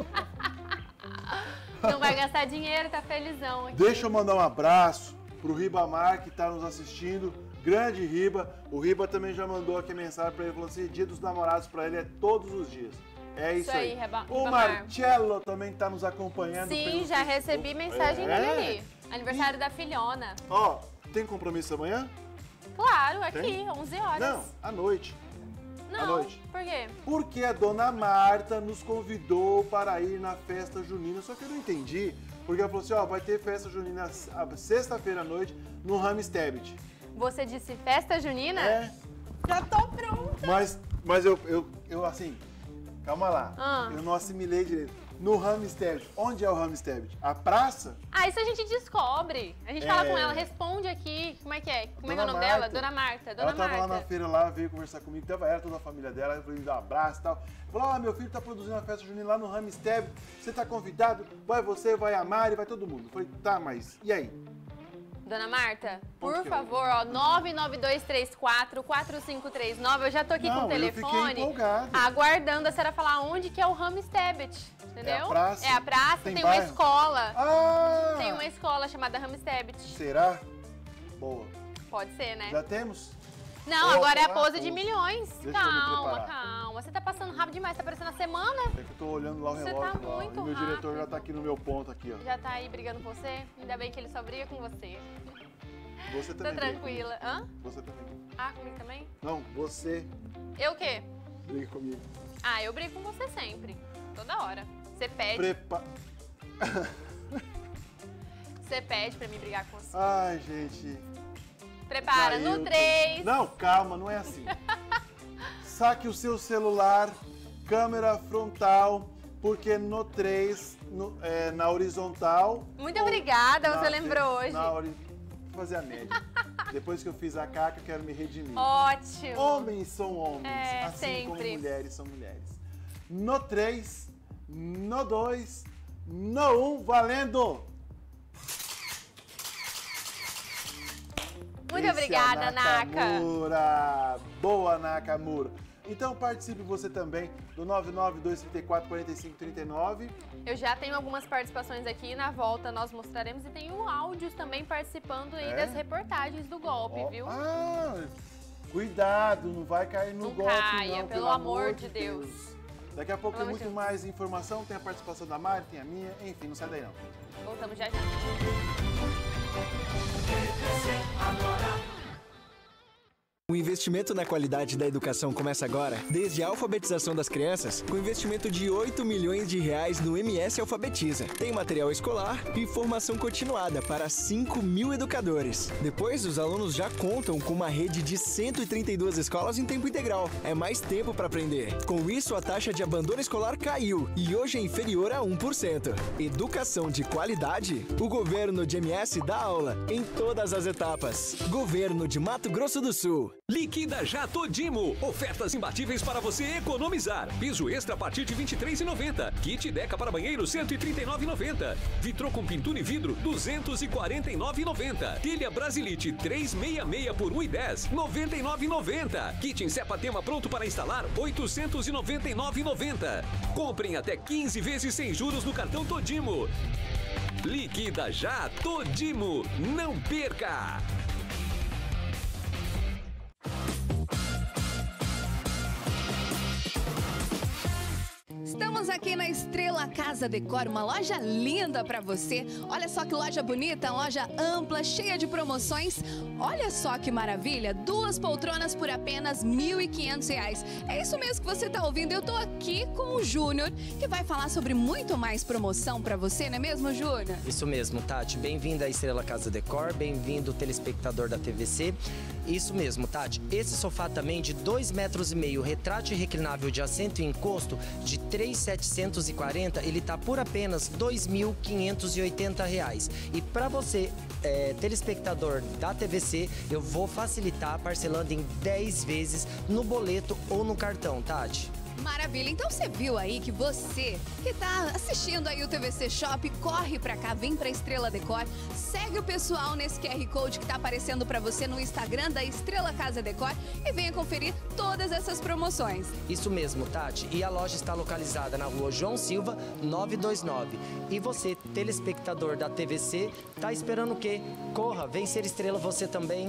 Não vai gastar dinheiro, tá felizão aqui. Deixa eu mandar um abraço pro Ribamar, que tá nos assistindo. Grande Riba. O Riba também já mandou aqui mensagem para ele, falou assim, Dia dos Namorados para ele é todos os dias. É isso aí. O Marcello também está nos acompanhando. Sim, já recebi mensagem dele ali. Aniversário da filhona. Ó, tem compromisso amanhã? Claro, aqui, tem? 11 horas. Não, à noite. Não, noite? Por quê? Porque a dona Marta nos convidou para ir na festa junina, só que eu não entendi, porque ela falou assim, ó, vai ter festa junina sexta-feira à noite no Ramstedt. Você disse festa junina? É. Já tô pronta. Mas eu assim, calma lá, eu não assimilei direito. No Ramstedt. Onde é o Ramstedt? A praça? Ah, isso a gente descobre. A gente fala com ela, responde aqui. Como é que é? Como é que é o nome dela? Dona Marta. Ela tava lá na feira, lá, veio conversar comigo, tava ela, toda a família dela, eu falei, dar um abraço e tal. Falou, meu filho tá produzindo uma festa junina lá no Ramstedt, você tá convidado? Vai você, vai a Mari, vai todo mundo. Eu falei, tá, mas e aí? Dona Marta, por favor, ó, 992344539, eu já tô aqui com o telefone, aguardando a senhora falar onde que é o Ramstedt, entendeu? É a praça? É a praça, tem uma escola. Tem uma escola chamada Ramstedt. Será? Boa. Pode ser, né? Já temos? Não, agora é a pose de milhões. Deixa Calma, calma. Você tá passando rápido demais, tá parecendo a semana. É que eu tô olhando lá o relógio. Você tá muito rápido. Meu diretor já tá aqui no meu ponto aqui, ó. Já tá aí brigando com você? Ainda bem que ele só briga com você. Você também. Tá tranquila. Hã? Você também. Ah, comigo também? Não, você. Eu o quê? Briga comigo. Ah, eu brigo com você sempre. Toda hora. Você pede. Você pede pra mim brigar com você. Ai, gente. Prepara, no 3. Não, calma, não é assim. Saque o seu celular, câmera frontal, porque no 3, na horizontal... Muito obrigada, você lembrou hoje. Vou fazer a média. Depois que eu fiz a caca, eu quero me redimir. Ótimo. Homens são homens, assim sempre. como mulheres são mulheres. No 3, no 2, no 1, valendo! Muito obrigada, Naka. Nakamura. Boa, Nakamura. Então participe você também do 992344539. Eu já tenho algumas participações aqui, na volta nós mostraremos e tenho áudios também participando aí das reportagens do golpe, viu? Cuidado, não vai cair no golpe caia, não, pelo amor de Deus. Daqui a pouco tem muito mais informação, tem a participação da Mari, tem a minha, enfim, não sai daí não. Voltamos já já. O investimento na qualidade da educação começa agora, desde a alfabetização das crianças, com investimento de R$8 milhões no MS Alfabetiza. Tem material escolar e formação continuada para 5 mil educadores. Depois, os alunos já contam com uma rede de 132 escolas em tempo integral. É mais tempo para aprender. Com isso, a taxa de abandono escolar caiu e hoje é inferior a 1%. Educação de qualidade? O governo de MS dá aula em todas as etapas. Governo de Mato Grosso do Sul. Liquida já Todimo. Ofertas imbatíveis para você economizar. Piso extra a partir de R$ 23,90. Kit Deca para banheiro R$ 139,90. Vitrô com pintura e vidro R$ 249,90. Telha Brasilite 366 por R$ 1,10. R$ 99,90. Kit Encepa Tema pronto para instalar R$ 899,90. Comprem até 15 vezes sem juros no cartão Todimo. Liquida já Todimo. Não perca! Estamos aqui na Estrela Casa Decor, uma loja linda para você. Olha só que loja bonita, loja ampla, cheia de promoções. Olha só que maravilha, 2 poltronas por apenas R$ 1.500. É isso mesmo que você está ouvindo. Eu estou aqui com o Júnior, que vai falar sobre muito mais promoção para você, não é mesmo, Júnior? Isso mesmo, Tati. Bem-vindo à Estrela Casa Decor, bem-vindo telespectador da TVC. Isso mesmo, Tati. Esse sofá também de 2,5 metros, retrátil e reclinável de assento e encosto de 3.740, ele tá por apenas R$ 2.580. E para você, telespectador da TVC, eu vou facilitar parcelando em 10 vezes no boleto ou no cartão, Tati. Maravilha, então você viu aí que você que tá assistindo aí o TVC Shop, corre pra cá, vem pra Estrela Decor, segue o pessoal nesse QR Code que tá aparecendo pra você no Instagram da Estrela Casa Decor e venha conferir todas essas promoções. Isso mesmo, Tati, e a loja está localizada na rua João Silva, 929. E você, telespectador da TVC, tá esperando o quê? Corra, vem ser estrela você também.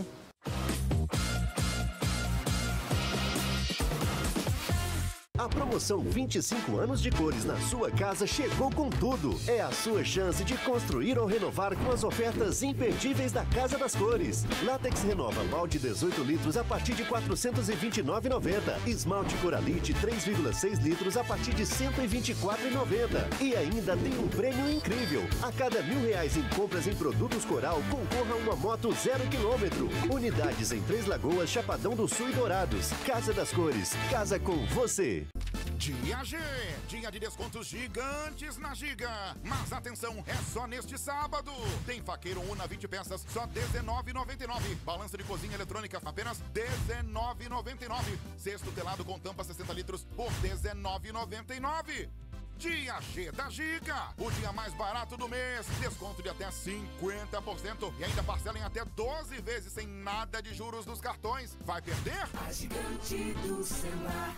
A promoção 25 anos de cores na sua casa chegou com tudo. É a sua chance de construir ou renovar com as ofertas imperdíveis da Casa das Cores. Látex Renova balde 18 litros a partir de R$ 429,90. Esmalte Coralite 3,6 litros a partir de R$ 124,90. E ainda tem um prêmio incrível. A cada R$ 1.000 em compras em produtos Coral, concorra a uma moto 0 km. Unidades em Três Lagoas, Chapadão do Sul e Dourados. Casa das Cores. Casa com você. Dia G, dia de descontos gigantes na Giga. Mas atenção, é só neste sábado. Tem faqueiro Una 20 peças, só R$19,99. Balança de cozinha eletrônica, apenas R$19,99. Cesto telado com tampa 60 litros por R$19,99. Dia G da Giga, o dia mais barato do mês. Desconto de até 50% e ainda parcela em até 12 vezes sem nada de juros dos cartões. Vai perder? A gigante do celular.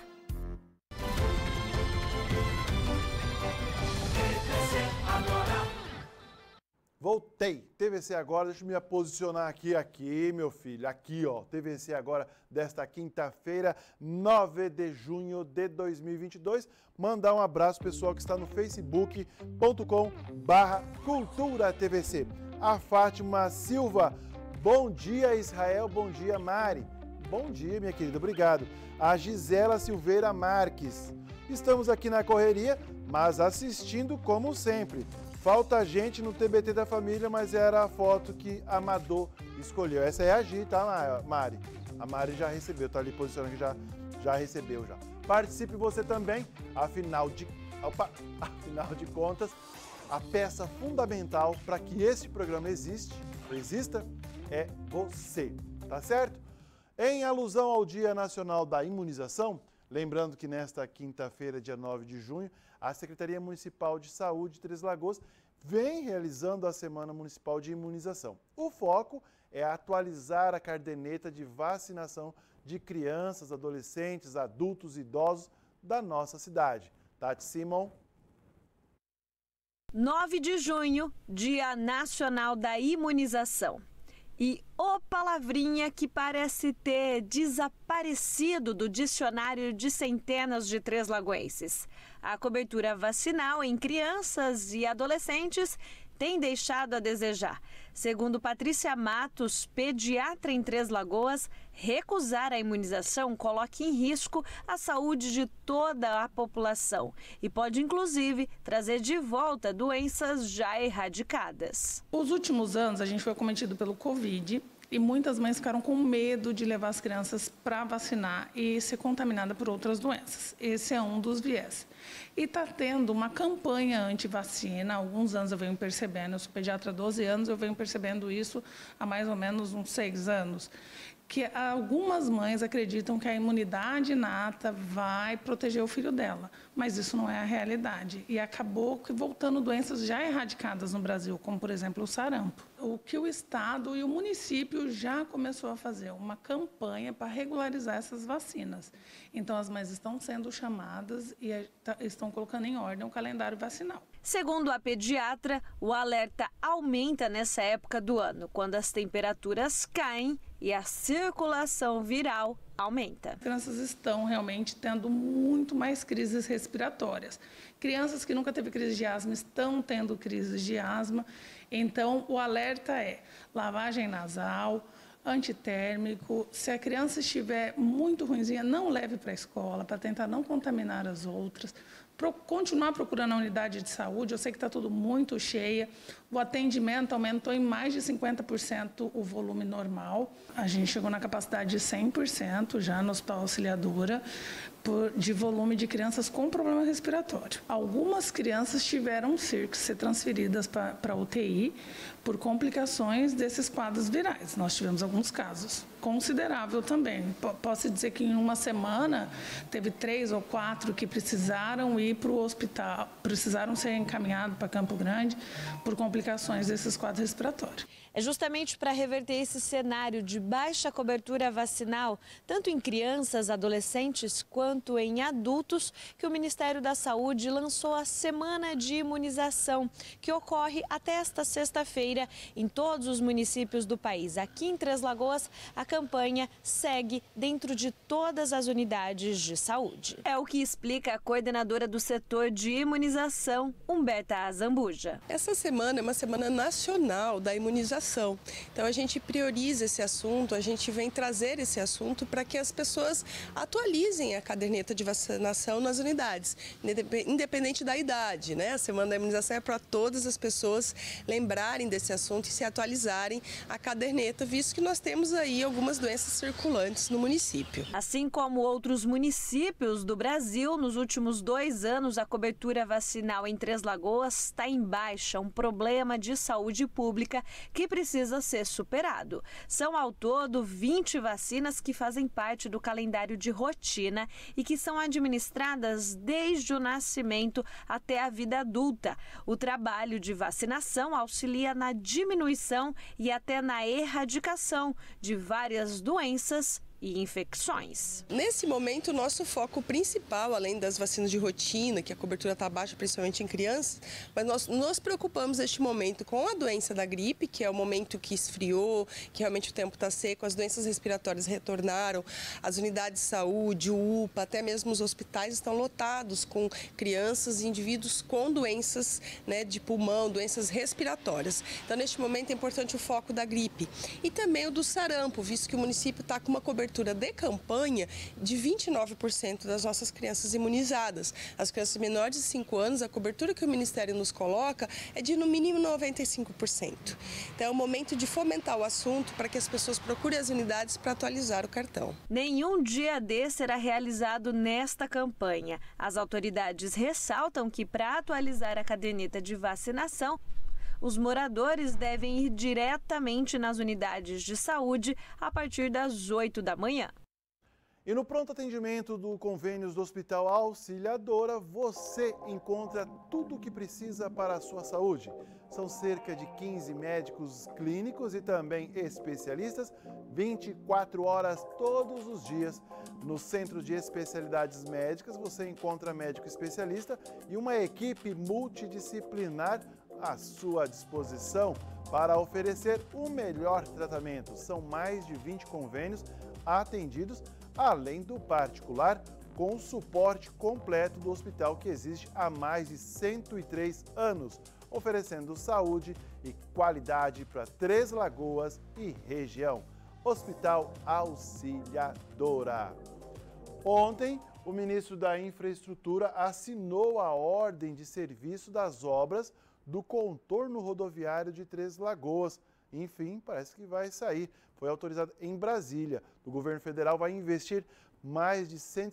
TVC Agora. Voltei. TVC Agora, deixa eu me posicionar aqui, meu filho. Aqui, ó. TVC Agora desta quinta-feira, 9 de junho de 2022. Mandar um abraço pessoal que está no facebook.com/Cultura TVC. A Fátima Silva. Bom dia, Israel. Bom dia, Mari. Bom dia, minha querida. Obrigado. A Gisela Silveira Marques. Estamos aqui na correria, mas assistindo como sempre. Falta gente no TBT da família, mas era a foto que a Amador escolheu. Essa é a Gi, tá, Mari? A Mari já recebeu, tá ali posicionando que já recebeu já. Participe você também, afinal de contas, a peça fundamental para que esse programa exista é você, tá certo? Em alusão ao Dia Nacional da Imunização, lembrando que nesta quinta-feira, dia 9 de junho, a Secretaria Municipal de Saúde de Três Lagoas vem realizando a Semana Municipal de Imunização. O foco é atualizar a caderneta de vacinação de crianças, adolescentes, adultos e idosos da nossa cidade. Tati Simon. 9 de junho, Dia Nacional da Imunização. E ô palavrinha que parece ter desaparecido do dicionário de centenas de treslagoenses. A cobertura vacinal em crianças e adolescentes tem deixado a desejar. Segundo Patrícia Matos, pediatra em Três Lagoas, recusar a imunização coloca em risco a saúde de toda a população e pode, inclusive, trazer de volta doenças já erradicadas. Os últimos anos, a gente foi acometido pelo Covid e muitas mães ficaram com medo de levar as crianças para vacinar e ser contaminada por outras doenças. Esse é um dos viés. E está tendo uma campanha anti-vacina. Há alguns anos eu venho percebendo, eu sou pediatra há 12 anos, eu venho percebendo isso há mais ou menos uns 6 anos. Que algumas mães acreditam que a imunidade inata vai proteger o filho dela, mas isso não é a realidade. E acabou voltando doenças já erradicadas no Brasil, como, por exemplo, o sarampo. O que o Estado e o município já começou a fazer, uma campanha para regularizar essas vacinas. Então, as mães estão sendo chamadas e estão colocando em ordem o calendário vacinal. Segundo a pediatra, o alerta aumenta nessa época do ano, quando as temperaturas caem e a circulação viral aumenta. As crianças estão realmente tendo muito mais crises respiratórias. Crianças que nunca teve crise de asma estão tendo crises de asma. Então, o alerta é lavagem nasal, antitérmico. Se a criança estiver muito ruinzinha, não leve para a escola, para tentar não contaminar as outras. Continuar procurando a unidade de saúde, eu sei que está tudo muito cheia, o atendimento aumentou em mais de 50% o volume normal, a gente chegou na capacidade de 100% já no Hospital Auxiliadora, de volume de crianças com problema respiratório. Algumas crianças tiveram que ser transferidas para UTI por complicações desses quadros virais. Nós tivemos alguns casos, considerável também. Posso dizer que em uma semana teve 3 ou 4 que precisaram ir para o hospital, precisaram ser encaminhados para Campo Grande por complicações desses quadros respiratórios. É justamente para reverter esse cenário de baixa cobertura vacinal, tanto em crianças, adolescentes quanto em adultos, que o Ministério da Saúde lançou a Semana de Imunização, que ocorre até esta sexta-feira em todos os municípios do país. Aqui em Três Lagoas, a campanha segue dentro de todas as unidades de saúde. É o que explica a coordenadora do setor de imunização, Humberta Azambuja. Essa semana é uma semana nacional da imunização. Então a gente prioriza esse assunto, a gente vem trazer esse assunto para que as pessoas atualizem a caderneta de vacinação nas unidades, independente da idade, né? A semana da imunização é para todas as pessoas lembrarem desse assunto e se atualizarem a caderneta, visto que nós temos aí algumas doenças circulantes no município. Assim como outros municípios do Brasil, nos últimos 2 anos a cobertura vacinal em Três Lagoas está em baixa, um problema de saúde pública que precisa ser superado. São ao todo 20 vacinas que fazem parte do calendário de rotina e que são administradas desde o nascimento até a vida adulta. O trabalho de vacinação auxilia na diminuição e até na erradicação de várias doenças e infecções. Nesse momento, o nosso foco principal, além das vacinas de rotina, que a cobertura está baixa, principalmente em crianças, mas nós nos preocupamos neste momento com a doença da gripe, que é o momento que esfriou, que realmente o tempo está seco, as doenças respiratórias retornaram, as unidades de saúde, o UPA, até mesmo os hospitais estão lotados com crianças e indivíduos com doenças, né, de pulmão, doenças respiratórias. Então, neste momento, é importante o foco da gripe e também o do sarampo, visto que o município está com uma cobertura de campanha de 29% das nossas crianças imunizadas. As crianças menores de 5 anos, a cobertura que o Ministério nos coloca é de no mínimo 95%. Então é o momento de fomentar o assunto para que as pessoas procurem as unidades para atualizar o cartão. Nenhum dia D será realizado nesta campanha. As autoridades ressaltam que para atualizar a caderneta de vacinação, os moradores devem ir diretamente nas unidades de saúde a partir das 8 da manhã. E no pronto atendimento do Convênios do Hospital Auxiliadora, você encontra tudo o que precisa para a sua saúde. São cerca de 15 médicos clínicos e também especialistas, 24 horas todos os dias. No Centro de Especialidades Médicas, você encontra médico especialista e uma equipe multidisciplinar à sua disposição para oferecer o melhor tratamento. São mais de 20 convênios atendidos, além do particular, com o suporte completo do hospital que existe há mais de 103 anos, oferecendo saúde e qualidade para Três Lagoas e região. Hospital Auxiliadora. Ontem, o ministro da Infraestrutura assinou a ordem de serviço das obras do contorno rodoviário de Três Lagoas. Enfim, parece que vai sair. Foi autorizado em Brasília. O governo federal vai investir mais de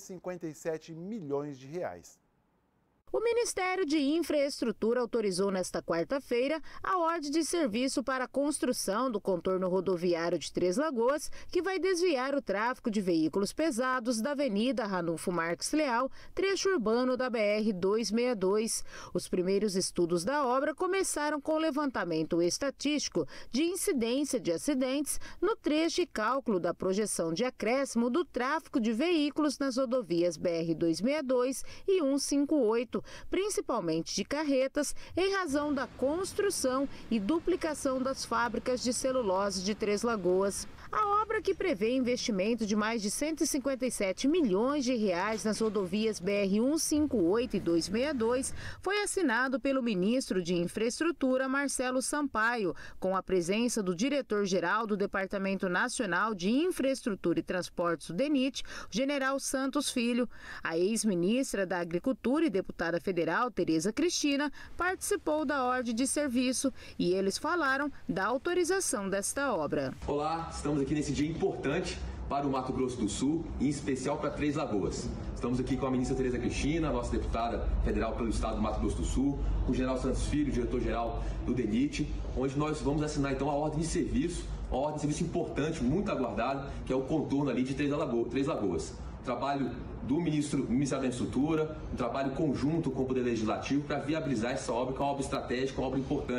157 milhões de reais. O Ministério de Infraestrutura autorizou nesta quarta-feira a ordem de serviço para a construção do contorno rodoviário de Três Lagoas, que vai desviar o tráfego de veículos pesados da Avenida Ranulfo Marques Leal, trecho urbano da BR-262. Os primeiros estudos da obra começaram com o levantamento estatístico de incidência de acidentes no trecho e cálculo da projeção de acréscimo do tráfego de veículos nas rodovias BR-262 e 158. Principalmente de carretas, em razão da construção e duplicação das fábricas de celulose de Três Lagoas. A obra, que prevê investimento de mais de 157 milhões de reais nas rodovias BR-158 e 262, foi assinado pelo ministro de Infraestrutura, Marcelo Sampaio, com a presença do diretor-geral do Departamento Nacional de Infraestrutura e Transportes, o DENIT, o general Santos Filho. A ex-ministra da Agricultura e deputada federal, Tereza Cristina, participou da ordem de serviço e eles falaram da autorização desta obra. Olá, estamos aqui nesse dia importante para o Mato Grosso do Sul, em especial para Três Lagoas. Estamos aqui com a ministra Tereza Cristina, nossa deputada federal pelo estado do Mato Grosso do Sul, com o general Santos Filho, diretor-geral do DENIT, onde nós vamos assinar então a ordem de serviço, uma ordem de serviço importante, muito aguardada, que é o contorno ali de Três Lagoas. Trabalho do Ministério da Infraestrutura, um trabalho conjunto com o Poder Legislativo para viabilizar essa obra, que é uma obra estratégica, uma obra importante.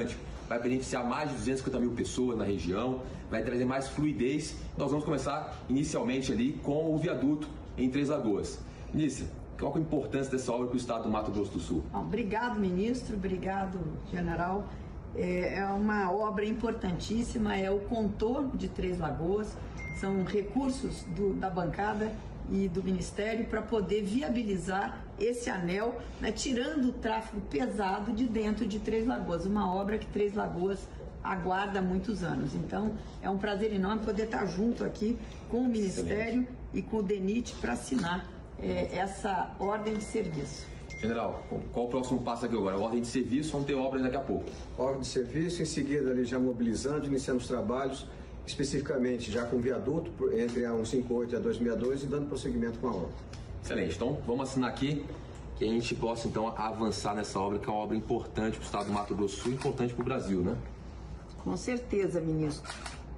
vai beneficiar mais de 250 mil pessoas na região, vai trazer mais fluidez. Nós vamos começar inicialmente ali com o viaduto em Três Lagoas. Ministra, qual é a importância dessa obra para o estado do Mato Grosso do Sul? Obrigado, ministro, obrigado, general. É uma obra importantíssima, é o contorno de Três Lagoas, são recursos da bancada e do Ministério para poder viabilizar esse anel, né, tirando o tráfego pesado de dentro de Três Lagoas, uma obra que Três Lagoas aguarda há muitos anos. Então, é um prazer enorme poder estar junto aqui com o Ministério e com o DENIT para assinar essa ordem de serviço. General, qual o próximo passo aqui agora? Ordem de serviço, vamos ter obras daqui a pouco. Ordem de serviço, em seguida ali já mobilizando, iniciando os trabalhos, especificamente já com viaduto entre a 158 e a 262 e dando prosseguimento com a obra. Excelente, então vamos assinar aqui que a gente possa então avançar nessa obra, que é uma obra importante para o estado do Mato Grosso do Sul, importante para o Brasil, né? Com certeza, ministro.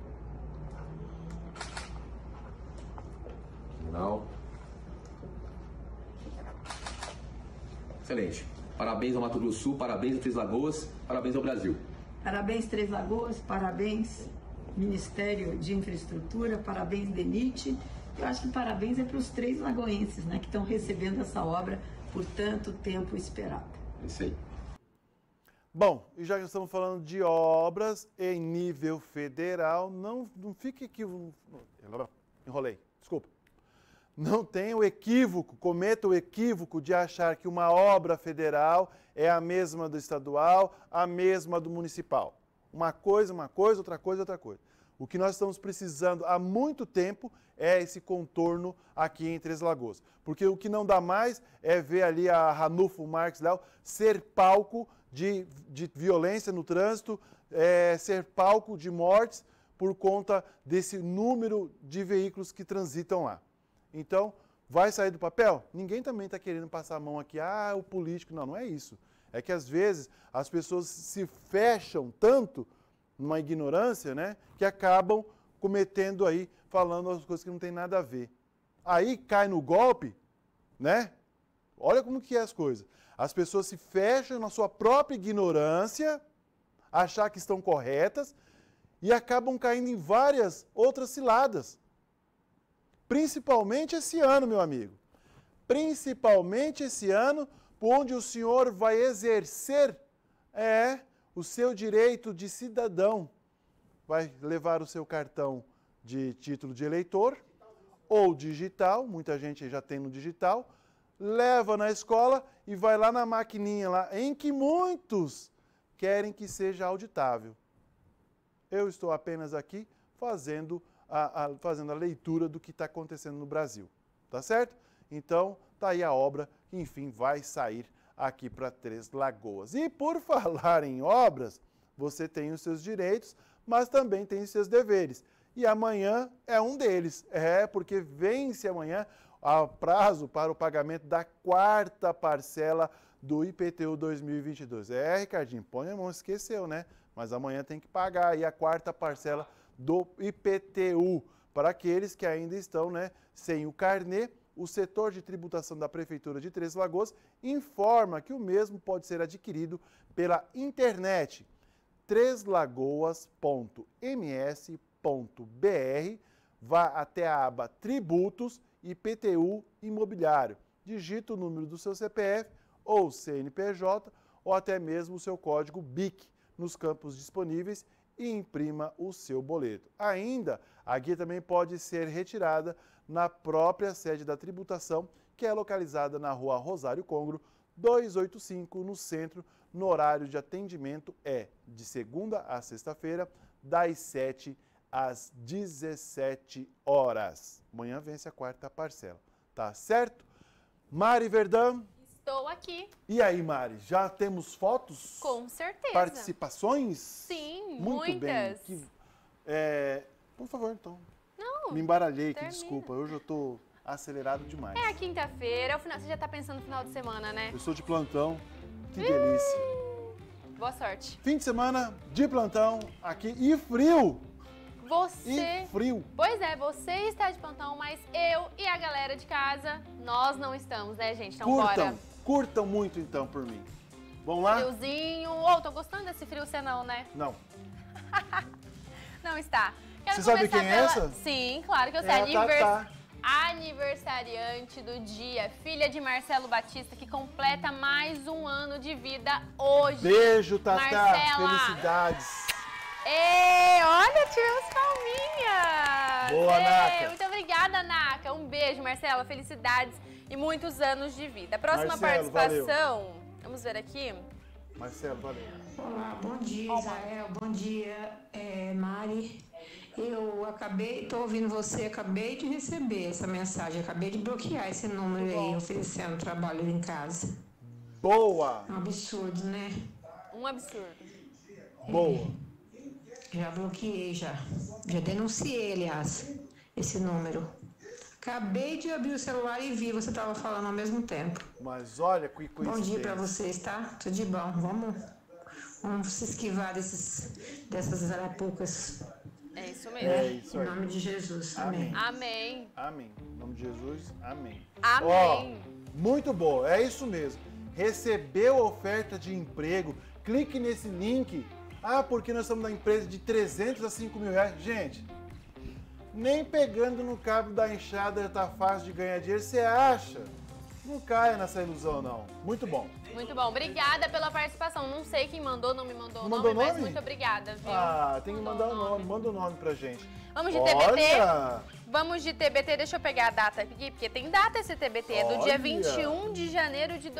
General. Excelente. Parabéns ao Mato Grosso do Sul, parabéns a Três Lagoas, parabéns ao Brasil. Parabéns, Três Lagoas, parabéns, Ministério de Infraestrutura, parabéns, DENIT. Eu acho que parabéns é para os três lagoenses, né, que estão recebendo essa obra por tanto tempo esperado. Isso aí. Bom, e já que estamos falando de obras em nível federal, não fique equivocado. Enrolei, desculpa. Não tenha o equívoco, cometa o equívoco de achar que uma obra federal é a mesma do estadual, a mesma do municipal. Uma coisa, outra coisa, outra coisa. O que nós estamos precisando há muito tempo é esse contorno aqui em Três Lagoas. Porque o que não dá mais é ver ali a Ranulfo Marques Léo ser palco de violência no trânsito, ser palco de mortes por conta desse número de veículos que transitam lá. Então, vai sair do papel? Ninguém também está querendo passar a mão aqui, o político. Não é isso. É que às vezes as pessoas se fecham tanto numa ignorância, né, que acabam cometendo aí, falando as coisas que não tem nada a ver. Aí cai no golpe, né? Olha como que é as coisas. As pessoas se fecham na sua própria ignorância, achar que estão corretas e acabam caindo em várias outras ciladas. Principalmente esse ano, meu amigo. Principalmente esse ano, onde o senhor vai exercer o seu direito de cidadão. Vai levar o seu cartão de título de eleitor ou digital, muita gente já tem no digital, leva na escola e vai lá na maquininha lá, em que muitos querem que seja auditável. Eu estou apenas aqui fazendo a leitura do que está acontecendo no Brasil, tá certo? Então, tá aí a obra que, enfim, vai sair aqui para Três Lagoas. E por falar em obras, você tem os seus direitos, mas também tem os seus deveres. E amanhã é um deles, porque vence amanhã o prazo para o pagamento da quarta parcela do IPTU 2022. Ricardinho, põe a mão, esqueceu, né? Mas amanhã tem que pagar aí a quarta parcela do IPTU. Para aqueles que ainda estão, né, sem o carnê, o setor de tributação da Prefeitura de Três Lagoas informa que o mesmo pode ser adquirido pela internet treslagoas.ms.br, vá até a aba Tributos IPTU Imobiliário, digita o número do seu CPF ou CNPJ ou até mesmo o seu código BIC nos campos disponíveis e imprima o seu boleto. Ainda, a guia também pode ser retirada na própria sede da tributação, que é localizada na rua Rosário Congro, 285, no centro, no horário de atendimento de segunda a sexta-feira, das 7 às 17 horas. Amanhã vence a quarta parcela, tá certo? Mari Verdão. Estou aqui. E aí, Mari, já temos fotos? Com certeza. Participações? Sim, muito muitas. Bem. Por favor, então. Não, me embaralhei aqui, termina. Desculpa. Hoje eu tô acelerado demais. É a quinta-feira, você já tá pensando no final de semana, né? Eu sou de plantão. Que delícia. Boa sorte. Fim de semana de plantão aqui e frio. Você... E frio. Pois é, você está de plantão, mas eu e a galera de casa, nós não estamos, né, gente? Então bora. Curtam muito então por mim. Vamos lá? Friozinho. Ô, tô gostando desse frio, você não, né? Não. Não está. Quero Você sabe começar quem é essa? Sim, claro que eu sei. É a Tatá. Aniversariante do dia, filha de Marcelo Batista, que completa mais um ano de vida hoje. Beijo, Tatá. Marcela. Felicidades. Ei, olha, tivemos palminhas. Boa, Naka. Muito obrigada, Naka. Um beijo, Marcela. Felicidades e muitos anos de vida. A próxima Marcelo, participação, vamos ver aqui. Marcelo, valeu. Olá, bom dia, Israel. Bom dia, Mari. Eu estou ouvindo você, acabei de receber essa mensagem, acabei de bloquear esse número aí, oferecendo trabalho em casa. Boa! É um absurdo, né? Um absurdo. Boa. Já bloqueei, já denunciei, aliás, esse número. Acabei de abrir o celular e vi, você estava falando ao mesmo tempo. Mas olha que coincidência. Bom dia para vocês, tá? Tudo de bom. Vamos se esquivar dessas arapucas. É isso mesmo. É isso aí. Em nome de Jesus. Amém. Amém. Amém. Em nome de Jesus, amém. Amém. Ó, muito bom, é isso mesmo. Recebeu oferta de emprego, clique nesse link. Ah, porque nós estamos na empresa de 300 a 5 mil reais. Gente, nem pegando no cabo da enxada já tá fácil de ganhar dinheiro, você acha? Não caia nessa ilusão, não. Muito bom. Muito bom. Obrigada pela participação. Não sei quem mandou, não me mandou o Não nome, mandou mas nome? muito obrigada, viu? Ah, tem que mandar o nome. Manda o nome pra gente. Vamos de Olha! TBT? Vamos de TBT. Deixa eu pegar a data aqui, porque tem data esse TBT. É do dia Olha! 21 de janeiro de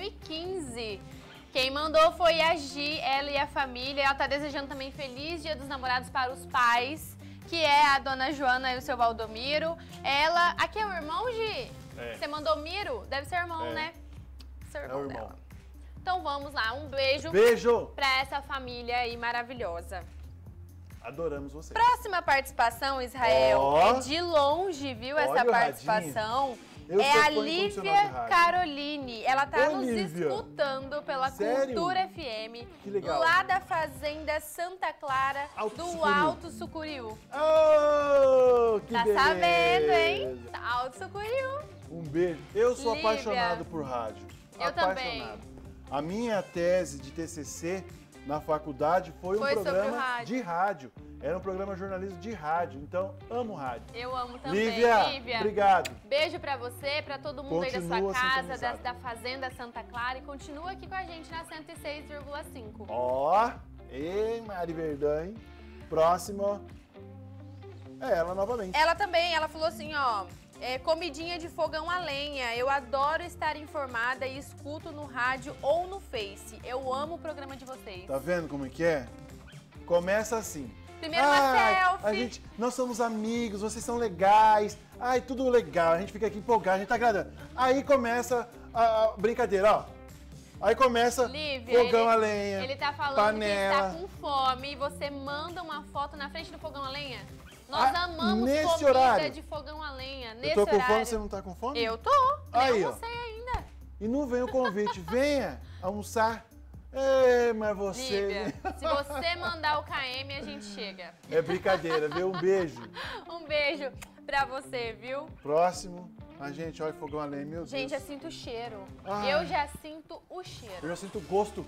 2015. Quem mandou foi a Gi, ela e a família. Ela tá desejando também feliz Dia dos Namorados para os pais, que é a dona Joana e o seu Valdomiro. Ela... Aqui é o irmão, Gi? É. Você mandou Miro? Deve ser irmão, É. né? Seu É irmão o irmão. dela. Então vamos lá, um beijo. Beijo. Pra essa família aí maravilhosa. Adoramos vocês. Próxima participação, Israel, Ó. é de longe, viu, Olha essa o participação. Eu É sou a fã incondicional de Lívia rádio. Caroline. Ela tá Ô, nos Lívia. escutando pela Sério? Cultura FM. Que legal. Lá da Fazenda Santa Clara, do Sucuriú. Alto Sucuriú. Oh, que Tá beleza. sabendo, hein? Alto Sucuriú. Um beijo. Eu sou Lívia. apaixonado por rádio. Eu apaixonado. também. A minha tese de TCC na faculdade foi um Foi sobre o programa rádio. de rádio. Era um programa jornalismo de rádio. Então, amo rádio. Eu amo também, Lívia, obrigado. Beijo pra você, pra todo mundo aí da sua Continua casa, sintonizado. da Fazenda Santa Clara, e continua aqui com a gente na 106,5. Ó, ei, Mari Verdão, hein? Próximo. É ela novamente. Ela também, ela falou assim, ó, comidinha de fogão a lenha. Eu adoro estar informada e escuto no rádio ou no Face. Eu amo o programa de vocês. Tá vendo como é que é? Começa assim. Primeiro uma selfie. Nós somos amigos, vocês são legais. Ai, tudo legal. A gente fica aqui empolgado, a gente tá agradando. Aí começa a brincadeira, ó. Aí começa Lívia, fogão a lenha, ele tá falando panela. que está com fome e você manda uma foto na frente do fogão a lenha. Nós amamos nesse comida horário? de fogão a lenha. Eu Nesse tô com horário. fome, você não tá com fome? Eu tô. Aí, Nem ó. almocei ainda. E não vem o convite, venha almoçar. Ei, mas você... Lívia, se você mandar o KM, a gente chega. É brincadeira, viu? Um beijo. Um beijo pra você, viu? Próximo. A gente, olha o fogão a lenha, meu Gente, Deus. eu sinto o cheiro. Ai. Eu já sinto o cheiro. Eu já sinto o gosto.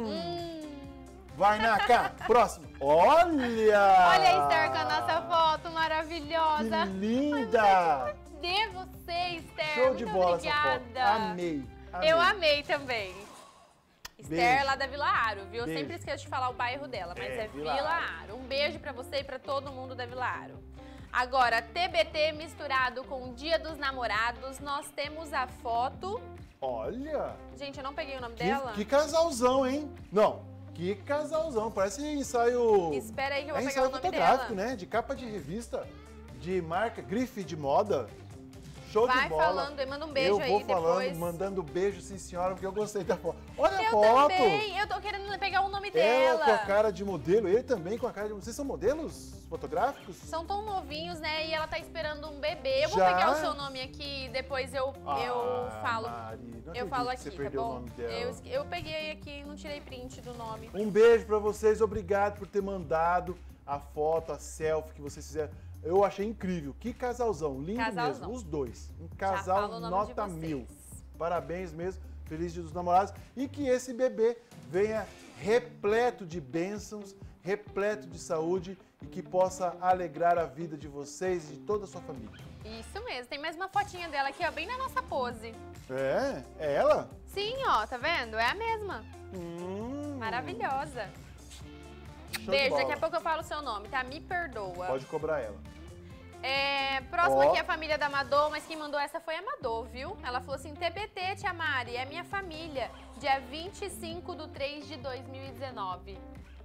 Vai, Naka. Próximo. Olha! Olha a Esther com a nossa foto maravilhosa. Que linda! De você, Esther. Show de Muito bola obrigada. essa foto. Amei. Eu amei também. Esther Beijo. lá da Vila Aro, viu? Eu Beijo. sempre esqueço de falar o bairro dela, mas é Vila Vila Aro. Um beijo pra você e pra todo mundo da Vila Aro. Agora, TBT misturado com o Dia dos Namorados, nós temos a foto... Olha! Gente, eu não peguei o nome dela. Que casalzão, hein? Não, que casalzão. Parece ensaio... Espera aí que eu vou pegar ensaio o nome fotográfico, dela. né? De capa de revista, de marca, grife de moda. Show Vai de bola. falando e manda um beijo aí Eu vou falando, depois. mandando beijo, sim senhora, porque eu gostei da foto. Olha a Eu foto! também, eu tô querendo pegar o nome Ela dela. com a cara de modelo, ele também com a cara de... Vocês são modelos fotográficos? São tão novinhos, né? E ela tá esperando um bebê. Eu vou Já? pegar o seu nome aqui e depois eu falo. Mari, não Eu falo acredito que aqui, você tá perdeu bom? o nome dela. Eu peguei aqui e não tirei print do nome. Um beijo pra vocês, obrigado por ter mandado a foto, a selfie que vocês fizeram. Eu achei incrível, que casalzão, lindo Casalzão. mesmo, os dois. Um falo casal o nome nota de vocês. 1000. Parabéns mesmo, Feliz Dia dos Namorados e que esse bebê venha repleto de bênçãos, repleto de saúde e que possa alegrar a vida de vocês e de toda a sua família. Isso mesmo, tem mais uma fotinha dela aqui, ó, bem na nossa pose. É? É ela? Sim, ó, tá vendo? É a mesma. Maravilhosa. Beijo, daqui a pouco eu falo o seu nome, tá? Me perdoa. Pode cobrar ela. Próximo aqui é a família da Amador, mas quem mandou essa foi a Amador, viu? Ela falou assim, TBT, tia Mari, é minha família, dia 25/3/2019.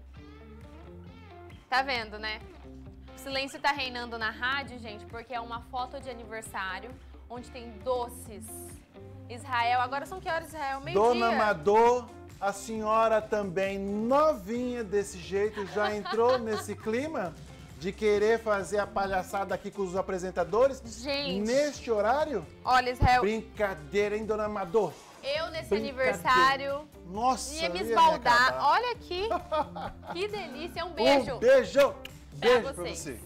Tá vendo, né? O silêncio tá reinando na rádio, gente, porque é uma foto de aniversário, onde tem doces. Israel, agora são que horas, Israel? Meio-dia. Dona Amador, a senhora também novinha desse jeito, já entrou nesse clima de querer fazer a palhaçada aqui com os apresentadores? Gente. Neste horário? Olha, Israel. Brincadeira, hein, Dona Amador? Eu, nesse aniversário, nossa, ia me esbaldar. Olha aqui, que delícia. Um beijo. Um beijão. Beijo pra você.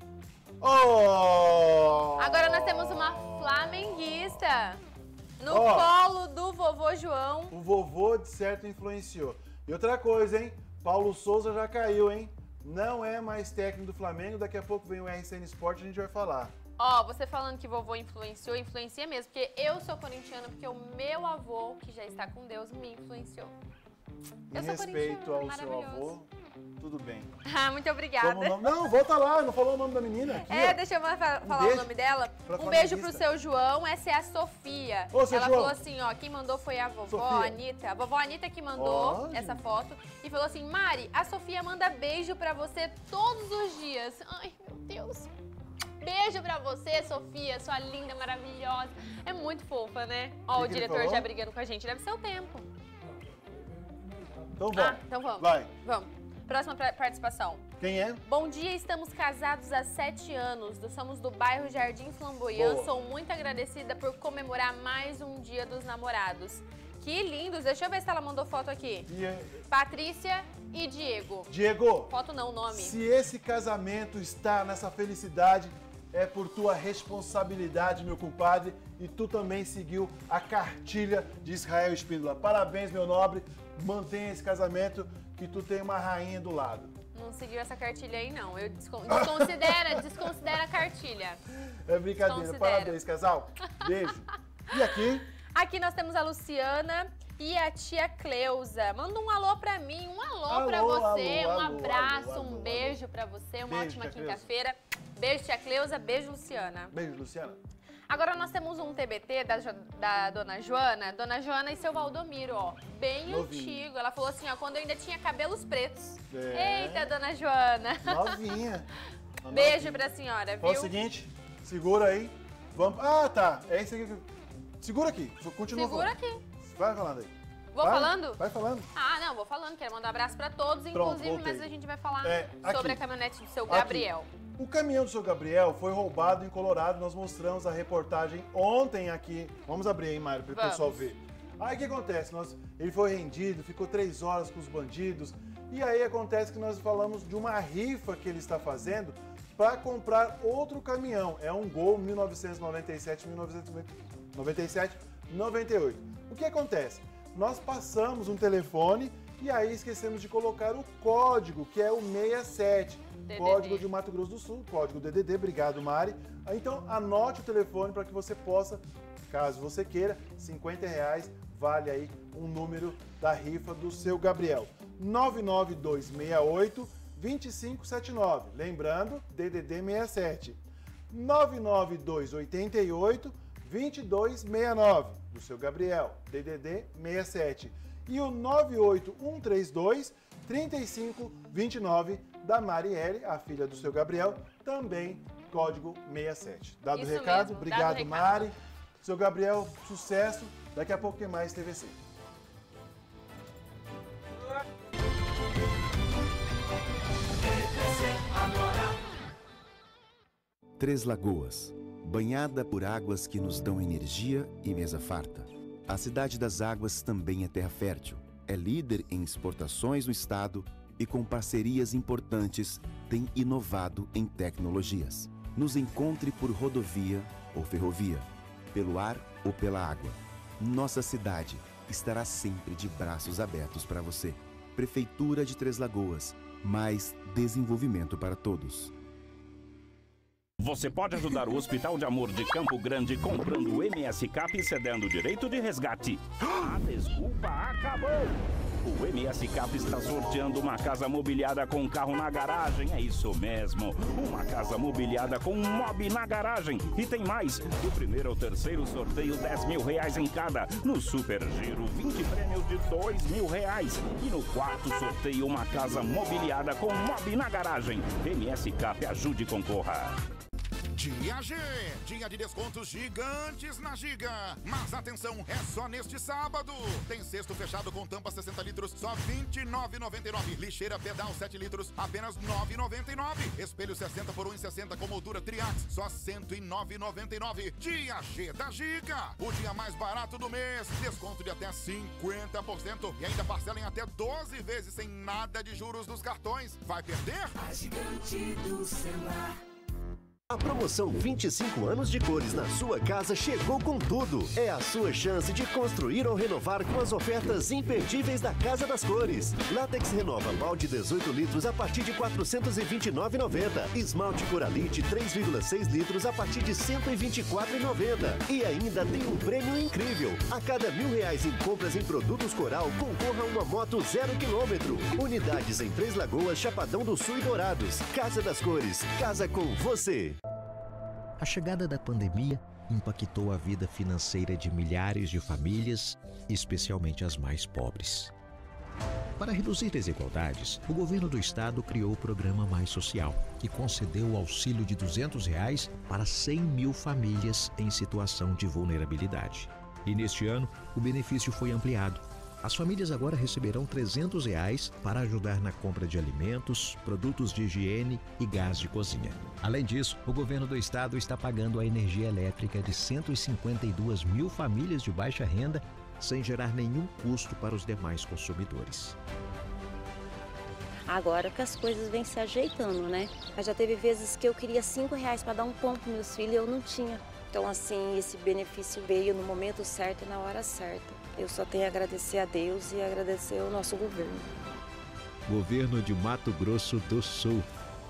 Oh! Agora nós temos uma flamenguista no colo do vovô João. O vovô, de certo, influenciou. E outra coisa, hein? Paulo Souza já caiu, hein? Não é mais técnico do Flamengo. Daqui a pouco vem o RCN Sport e a gente vai falar. Você falando que vovô influenciou, influencia mesmo, porque eu sou corintiana, porque o meu avô, que já está com Deus, me influenciou. Em respeito ao seu avô, tudo bem. Muito obrigada. Não, volta lá, não falou o nome da menina. Aqui, deixa eu falar o nome dela. Um beijo pro seu João, essa é a Sofia. Ô, seu Ela João. falou assim, quem mandou foi a vovó Sofia. Anitta. A vovó Anitta que mandou essa foto e falou assim, Mari, a Sofia manda beijo pra você todos os dias. Ai, meu Deus. Beijo pra você, Sofia, sua linda, maravilhosa. É muito fofa, né? O diretor já brigando com a gente. Deve ser o tempo. Então vamos. Então vamos. Vai. Vamos. Próxima participação. Quem é? Bom dia, estamos casados há 7 anos. Somos do bairro Jardim Flamboyant. Boa. Sou muito agradecida por comemorar mais um Dia dos Namorados. Que lindos. Deixa eu ver se ela mandou foto aqui. Patrícia e Diego. Diego. Foto não, o nome. Se esse casamento está nessa felicidade, é por tua responsabilidade, meu compadre, e tu também seguiu a cartilha de Israel Espíndola. Parabéns, meu nobre, mantenha esse casamento, que tu tem uma rainha do lado. Não seguiu essa cartilha aí, não. Eu desconsidera a cartilha. É brincadeira. Parabéns, casal. Beijo. E aqui? Aqui nós temos a Luciana e a tia Cleusa. Manda um alô pra mim, um alô pra você, um abraço, um beijo pra você, uma ótima quinta-feira. Beijo, tia Cleusa, beijo, Luciana. Beijo, Luciana. Agora nós temos um TBT da Dona Joana. Dona Joana e seu Valdomiro, bem novinho. Antigo. Ela falou assim, quando eu ainda tinha cabelos pretos. Eita, Dona Joana. Novinha. Beijo pra senhora, viu? Ó, o seguinte, segura aí. Vamos. Ah, tá. É isso aqui. Segura aqui. Continua Segura falando. aqui. Vai falando aí. Vou falando? Vai falando. Não, vou falando. Quero mandar um abraço pra todos, inclusive, voltei. mas a gente vai falar aqui. sobre a caminhonete do seu Gabriel. O caminhão do seu Gabriel foi roubado em Colorado. Nós mostramos a reportagem ontem aqui. Vamos abrir aí, Mário, para o pessoal ver. Aí o que acontece? Ele foi rendido, ficou 3 horas com os bandidos. E aí acontece que nós falamos de uma rifa que ele está fazendo para comprar outro caminhão. É um Gol 1997, 98. O que acontece? Nós passamos um telefone e aí esquecemos de colocar o código, que é o 67. DDD. Código de Mato Grosso do Sul, código DDD. Obrigado, Mari. Então, anote o telefone para que você possa, caso você queira, R$50 vale aí um número da rifa do seu Gabriel. 99268-2579. Lembrando, DDD 67. 99288-2269. Do seu Gabriel, DDD 67. E o 98132-3529 da Marielle, a filha do seu Gabriel, também código 67. Dado o recado, mesmo, obrigado, recado. Mari. Seu Gabriel, sucesso. Daqui a pouco tem mais TVC. Três Lagoas, banhada por águas que nos dão energia e mesa farta. A Cidade das Águas também é terra fértil. É líder em exportações no estado e com parcerias importantes tem inovado em tecnologias. Nos encontre por rodovia ou ferrovia, pelo ar ou pela água. Nossa cidade estará sempre de braços abertos para você. Prefeitura de Três Lagoas, mais desenvolvimento para todos. Você pode ajudar o Hospital de Amor de Campo Grande comprando o MS Cap e cedendo o direito de resgate. A desculpa acabou! O MS Cap está sorteando uma casa mobiliada com carro na garagem. É isso mesmo, uma casa mobiliada com um mob na garagem. E tem mais, do primeiro ao terceiro sorteio R$10.000 em cada. No Super Giro, 20 prêmios de R$2.000. E no quarto sorteio, uma casa mobiliada com mob na garagem. MS Cap, ajude e concorra. Dia G, dia de descontos gigantes na Giga. Mas atenção, é só neste sábado. Tem cesto fechado com tampa 60 litros, só R$29,99. Lixeira pedal 7 litros, apenas R$9,99. Espelho 60 por R$1,60 com moldura Triax, só R$109,99. Dia G da Giga, o dia mais barato do mês. Desconto de até 50% e ainda parcela em até 12 vezes sem nada de juros nos cartões. Vai perder? A gigante do celular. A promoção 25 anos de cores na sua casa chegou com tudo. É a sua chance de construir ou renovar com as ofertas imperdíveis da Casa das Cores. Látex Renova balde 18 litros a partir de R$ 429,90. Esmalte Coralite 3,6 litros a partir de R$ 124,90. E ainda tem um prêmio incrível. A cada R$1.000 em compras em produtos Coral, concorra a uma moto 0 km. Unidades em Três Lagoas, Chapadão do Sul e Dourados. Casa das Cores, casa com você. A chegada da pandemia impactou a vida financeira de milhares de famílias, especialmente as mais pobres. Para reduzir desigualdades, o governo do estado criou o programa Mais Social, que concedeu o auxílio de R$200 para 100 mil famílias em situação de vulnerabilidade. E neste ano, o benefício foi ampliado. As famílias agora receberão R$300 para ajudar na compra de alimentos, produtos de higiene e gás de cozinha. Além disso, o governo do estado está pagando a energia elétrica de 152 mil famílias de baixa renda, sem gerar nenhum custo para os demais consumidores. Agora que as coisas vêm se ajeitando, né? Mas já teve vezes que eu queria R$5 para dar um pão para meus filhos e eu não tinha. Então, assim, esse benefício veio no momento certo e na hora certa. Eu só tenho a agradecer a Deus e agradecer ao nosso governo. Governo de Mato Grosso do Sul.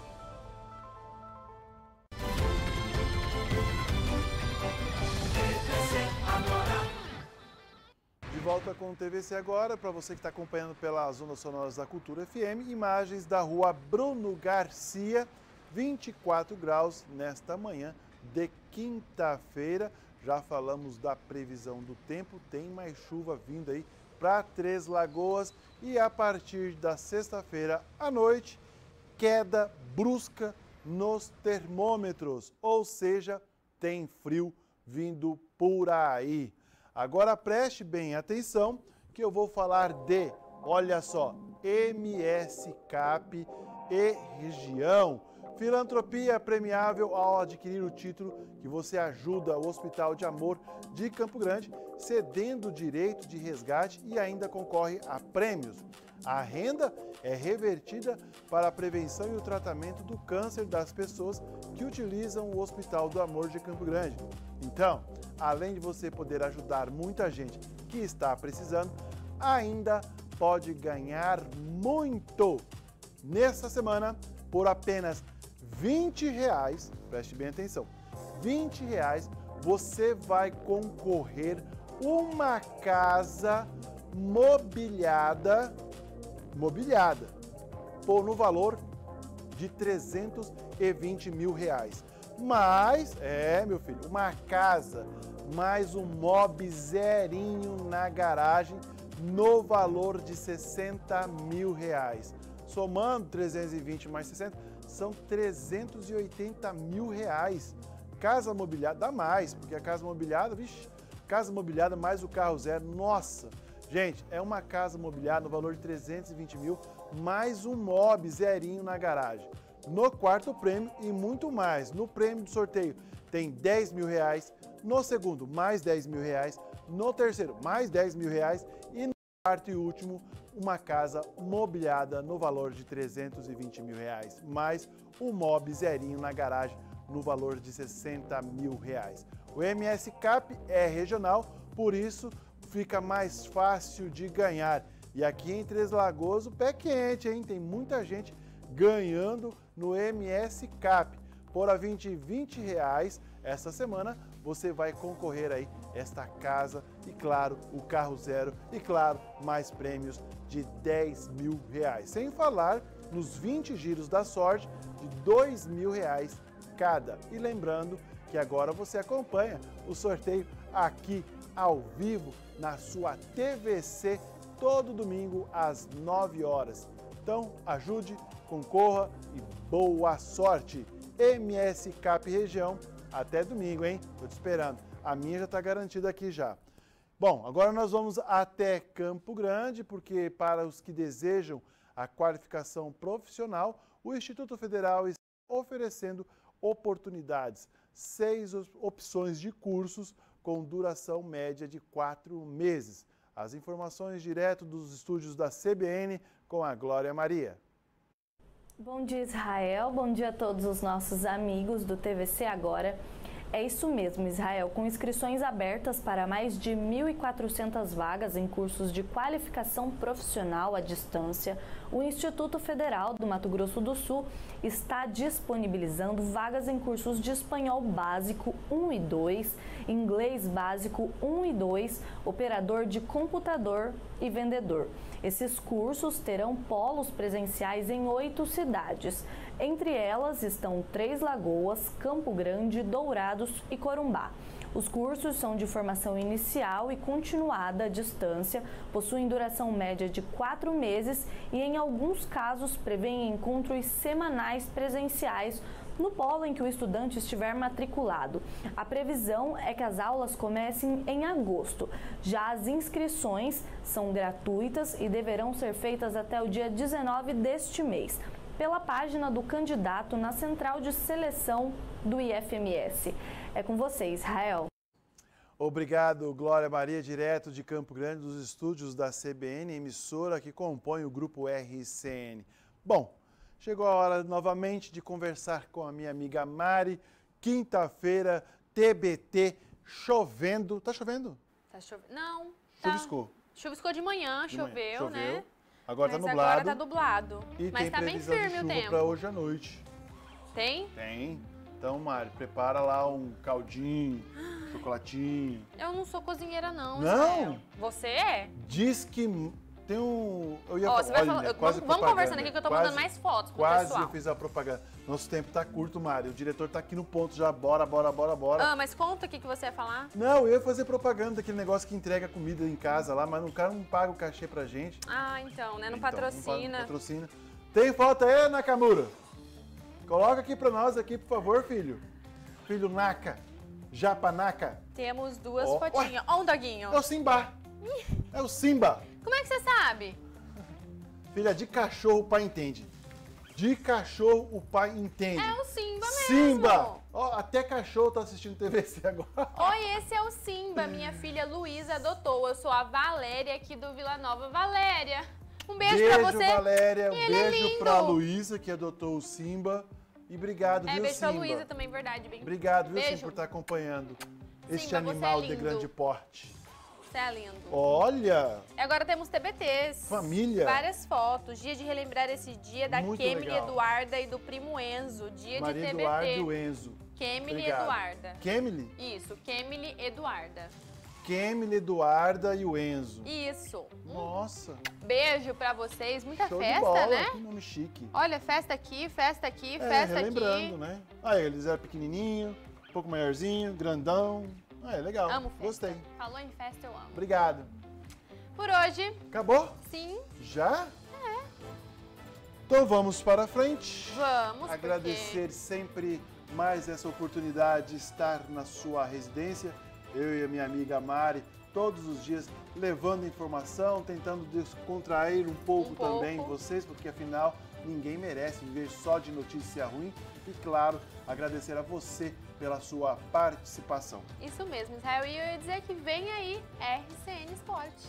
De volta com o TVC agora, para você que está acompanhando pelas Ondas Sonoras da Cultura FM, imagens da rua Bruno Garcia, 24 graus nesta manhã de quinta-feira. Já falamos da previsão do tempo, tem mais chuva vindo aí para Três Lagoas e a partir da sexta-feira à noite, queda brusca nos termômetros, ou seja, tem frio vindo por aí. Agora preste bem atenção que eu vou falar de, olha só, MS Cap e região. Filantropia premiável ao adquirir o título que você ajuda o Hospital de Amor de Campo Grande, cedendo o direito de resgate e ainda concorre a prêmios. A renda é revertida para a prevenção e o tratamento do câncer das pessoas que utilizam o Hospital do Amor de Campo Grande. Então, além de você poder ajudar muita gente que está precisando, ainda pode ganhar muito. Nesta semana, por apenas R$20, preste bem atenção, R$20 você vai concorrer uma casa mobiliada, no valor de R$320 mil. Mas, meu filho, uma casa mais um mob zerinho na garagem no valor de R$60 mil. Somando 320 mais 60, são R$380 mil. Casa mobiliada, dá mais, porque a casa mobiliada, casa mobiliada mais o carro zero, nossa! Gente, é uma casa mobiliada no valor de 320 mil, mais um mob zerinho na garagem. No quarto prêmio e muito mais. No prêmio do sorteio tem R$10 mil, no segundo mais R$10 mil, no terceiro mais R$10 mil e no quarto e último uma casa mobiliada no valor de R$320 mil, mais o mob zerinho na garagem no valor de R$60 mil. O MS Cap é regional, por isso fica mais fácil de ganhar. E aqui em Três Lagoas o pé é quente, hein? Tem muita gente ganhando no MS Cap. Por a R$20 esta semana você vai concorrer aí esta casa e, claro, o carro zero e, claro, mais prêmios de R$10.000. Sem falar nos 20 giros da sorte de R$2.000 cada. E lembrando que agora você acompanha o sorteio aqui ao vivo na sua TVC todo domingo às 9 horas. Então, ajude, concorra e boa sorte! MS Cap Região, até domingo, hein? Tô te esperando. A minha já está garantida aqui já. Bom, agora nós vamos até Campo Grande, porque para os que desejam a qualificação profissional, o Instituto Federal está oferecendo oportunidades. 6 opções de cursos com duração média de 4 meses. As informações direto dos estúdios da CBN com a Glória Maria. Bom dia, Israel. Bom dia a todos os nossos amigos do TVC Agora. É isso mesmo, Israel. Com inscrições abertas para mais de 1.400 vagas em cursos de qualificação profissional à distância, o Instituto Federal do Mato Grosso do Sul está disponibilizando vagas em cursos de espanhol básico 1 e 2, inglês básico 1 e 2, operador de computador e vendedor. Esses cursos terão polos presenciais em 8 cidades. Entre elas estão Três Lagoas, Campo Grande, Dourados e Corumbá. Os cursos são de formação inicial e continuada à distância, possuem duração média de 4 meses e, em alguns casos, prevêem encontros semanais presenciais no polo em que o estudante estiver matriculado. A previsão é que as aulas comecem em agosto. Já as inscrições são gratuitas e deverão ser feitas até o dia 19 deste mês, pela página do candidato na central de seleção do IFMS. É com você, Israel. Obrigado, Glória Maria, direto de Campo Grande, dos estúdios da CBN, emissora que compõe o grupo RCN. Bom, chegou a hora novamente de conversar com a minha amiga Mari. Quinta-feira, TBT, chovendo. Tá chovendo? Tá chovendo. Não. Chuviscou. Chuviscou de manhã, choveu, né? Agora mas tá nublado. Agora tá nublado. E mas tem tá bem previsão firme de o chuva tempo. para hoje à noite. Tem? Tem. Então, Mari, prepara lá um caldinho, chocolatinho. Eu não sou cozinheira, não. Não? Israel. Você é? Diz que tem um... Eu ia Ó, você vai falar, quase vamos conversando aqui que eu tô mandando mais fotos pro Quase pessoal. eu fiz a propaganda. Nosso tempo tá curto, Mari. O diretor tá aqui no ponto já. Bora. Ah, mas conta o que você ia falar. Não, eu ia fazer propaganda daquele negócio que entrega comida em casa lá, mas o cara não paga o cachê pra gente. Ah, então, né? Não patrocina. Não patrocina. Tem foto aí, Nakamura? Coloca aqui pra nós, aqui, por favor, filho. Filho Naka. Japa Naka. Temos 2 fotinhas. Ó um doguinho. É o Simba. É o Simba. Como é que você sabe? Filha, de cachorro o pai entende. De cachorro o pai entende. É o Simba mesmo. Simba! Ó, até cachorro tá assistindo TVC agora. Oi, esse é o Simba. Minha filha Luísa adotou. Eu sou a Valéria aqui do Vila Nova. Valéria, um beijo pra você. Valéria. Um beijo lindo. pra Luísa, que adotou o Simba. E obrigado, viu, beijo Simba? pra Luísa também, verdade. Bem. Obrigado, viu, beijo. Simba, por estar acompanhando este Simba, animal você é de lindo. grande porte. Você é lindo. Olha! Agora temos TBTs. Família. Várias fotos. Dia de relembrar esse dia da Muito Kemily legal. Eduarda e do primo Enzo. Dia Maria de TBT. Eduarda e o Enzo. Kemily Obrigado. Eduarda. Kemily? Isso, Kemily Eduarda. Kemily, Eduarda e o Enzo. Isso. Nossa. Beijo pra vocês. Muita Show festa, de bola, né? Que nome chique. Olha, festa aqui, festa aqui, É, festa relembrando, aqui. né? Aí, eles eram pequenininho, um pouco maiorzinho, grandão. É, legal. Amo festa. Gostei. Falou em festa, eu amo. Obrigado. Por hoje. Acabou? Sim. Já? Então vamos para frente. Vamos, agradecer sempre mais essa oportunidade de estar na sua residência. Eu e a minha amiga Mari, todos os dias levando informação, tentando descontrair um pouco também vocês, porque afinal ninguém merece viver só de notícia ruim. E claro, agradecer a você pela sua participação. Isso mesmo, Israel. E eu ia dizer que vem aí RCN Esportes.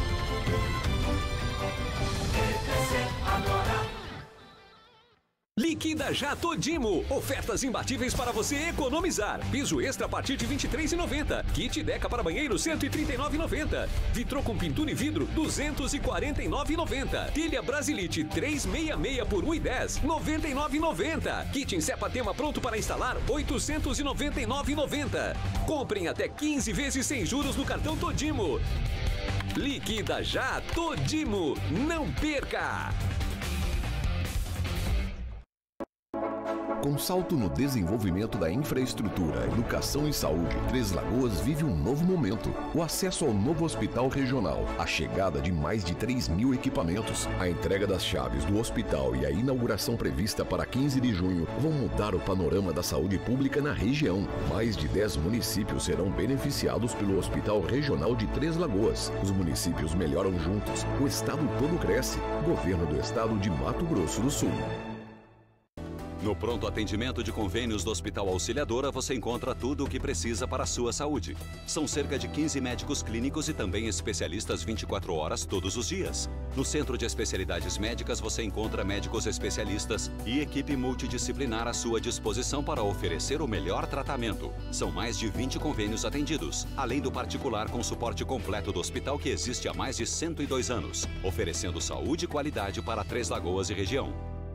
Agora. Ligue Liquida já Todimo. Ofertas imbatíveis para você economizar. Piso extra a partir de R$ 23,90. Kit Deca para banheiro R$ 139,90. Vitrô com pintura e vidro R$ 249,90. Telha Brasilite 366 por R$ 110, R$ 99,90. Kit Encepa Tema pronto para instalar R$ 899,90. Comprem até 15 vezes sem juros no cartão Todimo. Liquida já Todimo. Não perca! Com salto no desenvolvimento da infraestrutura, educação e saúde, Três Lagoas vive um novo momento. O acesso ao novo hospital regional, a chegada de mais de 3.000 equipamentos, a entrega das chaves do hospital e a inauguração prevista para 15 de junho vão mudar o panorama da saúde pública na região. Mais de 10 municípios serão beneficiados pelo Hospital Regional de Três Lagoas. Os municípios melhoram juntos, o estado todo cresce. Governo do Estado de Mato Grosso do Sul. No pronto atendimento de convênios do Hospital Auxiliadora, você encontra tudo o que precisa para a sua saúde. São cerca de 15 médicos clínicos e também especialistas 24 horas todos os dias. No Centro de Especialidades Médicas, você encontra médicos especialistas e equipe multidisciplinar à sua disposição para oferecer o melhor tratamento. São mais de 20 convênios atendidos, além do particular com suporte completo do hospital que existe há mais de 102 anos, oferecendo saúde e qualidade para Três Lagoas e região.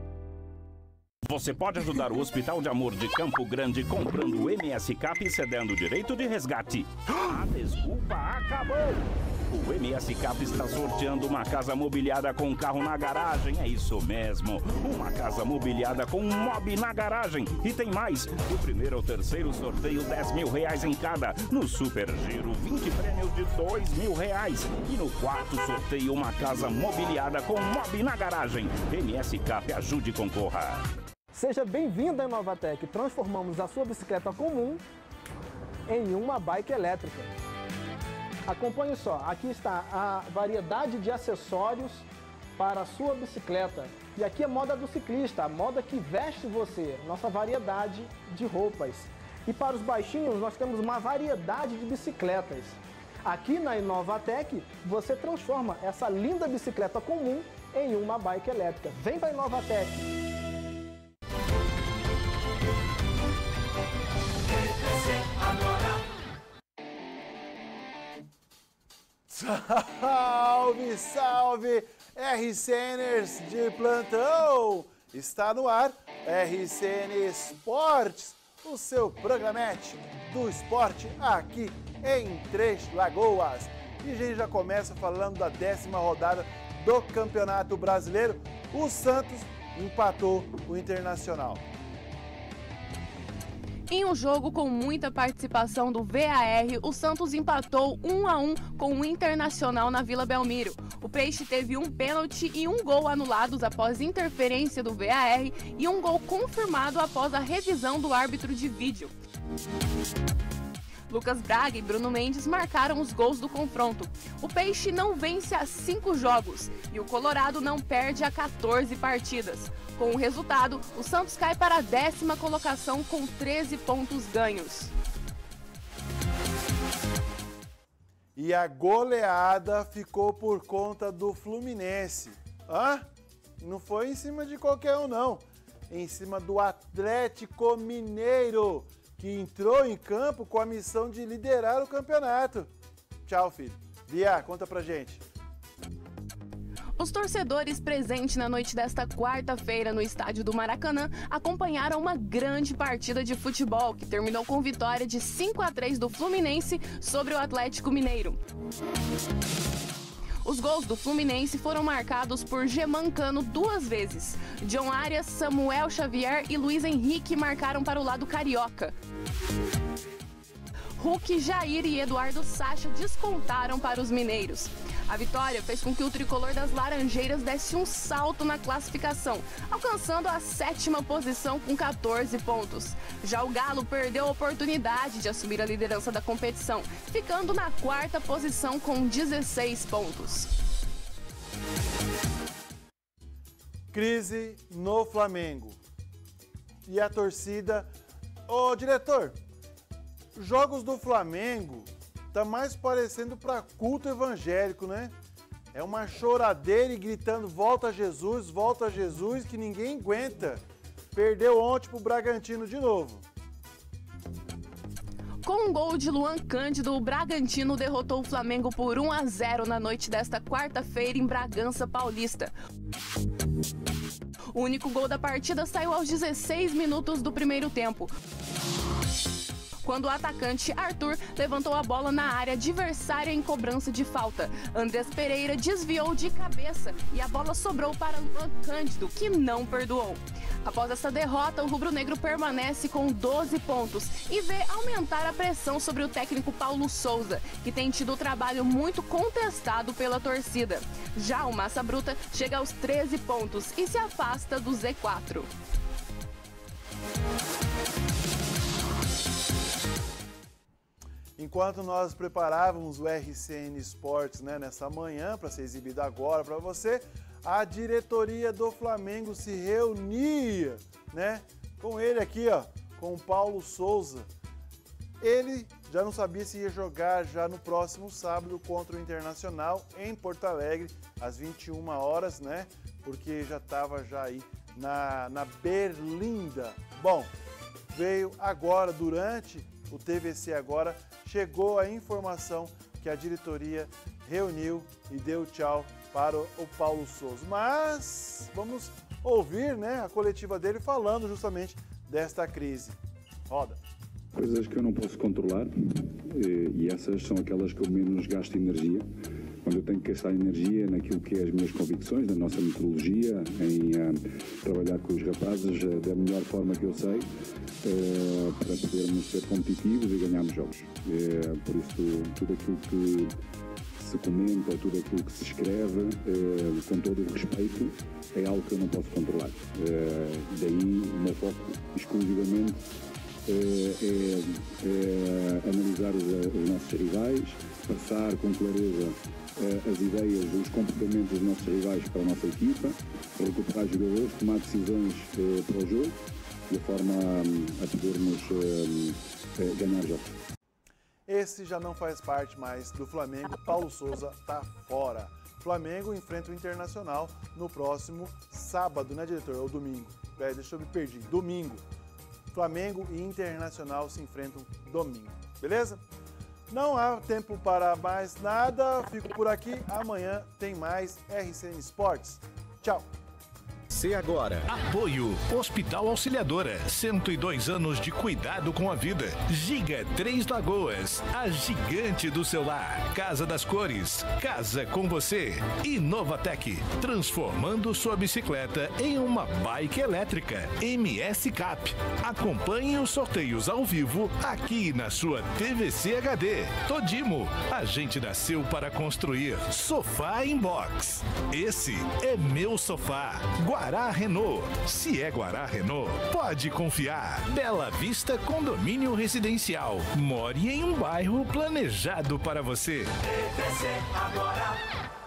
Você pode ajudar o Hospital de Amor de Campo Grande comprando o MS Cap e cedendo o direito de resgate. A desculpa acabou! O MS Cap está sorteando uma casa mobiliada com carro na garagem. É isso mesmo, uma casa mobiliada com um mob na garagem. E tem mais, do primeiro ao terceiro sorteio R$10.000 em cada. No Super Giro, 20 prêmios de R$2.000. E no quarto sorteio, uma casa mobiliada com mob na garagem. MS Cap, ajude e concorra. Seja bem-vindo à Inovatec. Transformamos a sua bicicleta comum em uma bike elétrica. Acompanhe só, aqui está a variedade de acessórios para a sua bicicleta. E aqui é a moda do ciclista, a moda que veste você, nossa variedade de roupas. E para os baixinhos nós temos uma variedade de bicicletas. Aqui na Inovatec você transforma essa linda bicicleta comum em uma bike elétrica. Vem para a Inovatec! Salve, salve, RCNers de plantão! Está no ar RCN Esportes, o seu programete do esporte aqui em Três Lagoas. E a gente já começa falando da 10ª rodada do Campeonato Brasileiro. O Santos empatou o Internacional. Em um jogo com muita participação do VAR, o Santos empatou 1-1 com o Internacional na Vila Belmiro. O Peixe teve um pênalti e um gol anulados após interferência do VAR e um gol confirmado após a revisão do árbitro de vídeo. Lucas Braga e Bruno Mendes marcaram os gols do confronto. O Peixe não vence há 5 jogos e o Colorado não perde há 14 partidas. Com o resultado, o Santos cai para a 10ª colocação com 13 pontos ganhos. E a goleada ficou por conta do Fluminense. Não foi em cima de qualquer um, não. Em cima do Atlético Mineiro, que entrou em campo com a missão de liderar o campeonato. Tchau, filho. Bia, conta pra gente. Os torcedores presentes na noite desta quarta-feira no estádio do Maracanã acompanharam uma grande partida de futebol que terminou com vitória de 5-3 do Fluminense sobre o Atlético Mineiro. Os gols do Fluminense foram marcados por Germancano 2 vezes. John Arias, Samuel Xavier e Luiz Henrique marcaram para o lado carioca. Hulk, Jair e Eduardo Sacha descontaram para os mineiros. A vitória fez com que o tricolor das Laranjeiras desse um salto na classificação, alcançando a 7ª posição com 14 pontos. Já o Galo perdeu a oportunidade de assumir a liderança da competição, ficando na 4ª posição com 16 pontos. Crise no Flamengo. E a torcida... Ô, diretor, jogos do Flamengo tá mais parecendo para culto evangélico, né? É uma choradeira e gritando volta Jesus, que ninguém aguenta. perdeu ontem pro Bragantino de novo. Com um gol de Luan Cândido, o Bragantino derrotou o Flamengo por 1-0 na noite desta quarta-feira em Bragança Paulista. O único gol da partida saiu aos 16 minutos do primeiro tempo, quando o atacante Arthur levantou a bola na área adversária em cobrança de falta. Andrés Pereira desviou de cabeça e a bola sobrou para Luan Cândido, que não perdoou. Após essa derrota, o rubro-negro permanece com 12 pontos e vê aumentar a pressão sobre o técnico Paulo Souza, que tem tido um trabalho muito contestado pela torcida. Já o Massa Bruta chega aos 13 pontos e se afasta do Z4. Enquanto nós preparávamos o RCN Esportes, né, nessa manhã, para ser exibido agora para você, a diretoria do Flamengo se reunia, né, com ele aqui, ó, com o Paulo Souza. Ele já não sabia se ia jogar já no próximo sábado contra o Internacional em Porto Alegre, às 21 horas, né, porque já estava já aí na Berlinda. Bom, veio agora, durante o TVC Agora, chegou a informação que a diretoria reuniu e deu tchau para o Paulo Souza. Mas vamos ouvir, né, a coletiva dele falando justamente desta crise. Roda. Coisas que eu não posso controlar e essas são aquelas que eu menos gasto energia. Quando eu tenho que gastar energia naquilo que é as minhas convicções, na nossa metodologia, em trabalhar com os rapazes da melhor forma que eu sei, para podermos ser competitivos e ganharmos jogos. Por isso, tudo aquilo que se comenta, tudo aquilo que se escreve, com todo o respeito, é algo que eu não posso controlar. Daí o meu foco exclusivamente é analisar os nossos rivais, passar com clareza as ideias, os comportamentos dos nossos rivais para a nossa equipa, recuperar jogadores, tomar decisões para o jogo, de forma a podermos ganhar jogos. Esse já não faz parte mais do Flamengo, Paulo Souza está fora. Flamengo enfrenta o Internacional no próximo sábado, né, diretor? Ou domingo? Deixa eu me perder. Domingo. Flamengo e Internacional se enfrentam domingo, beleza? Não há tempo para mais nada, fico por aqui. Amanhã tem mais RCN Esportes. Tchau! Agora. Apoio Hospital Auxiliadora, 102 anos de cuidado com a vida. Giga Três Lagoas, a gigante do celular. Casa das Cores, casa com você. E Novatec, transformando sua bicicleta em uma bike elétrica. MS Cap. Acompanhe os sorteios ao vivo aqui na sua TVC HD. Todimo, a gente nasceu para construir. Sofá Inbox. Esse é meu sofá. Guará Renault. Se é Guará Renault, pode confiar. Bela Vista Condomínio Residencial. More em um bairro planejado para você. TVC Agora.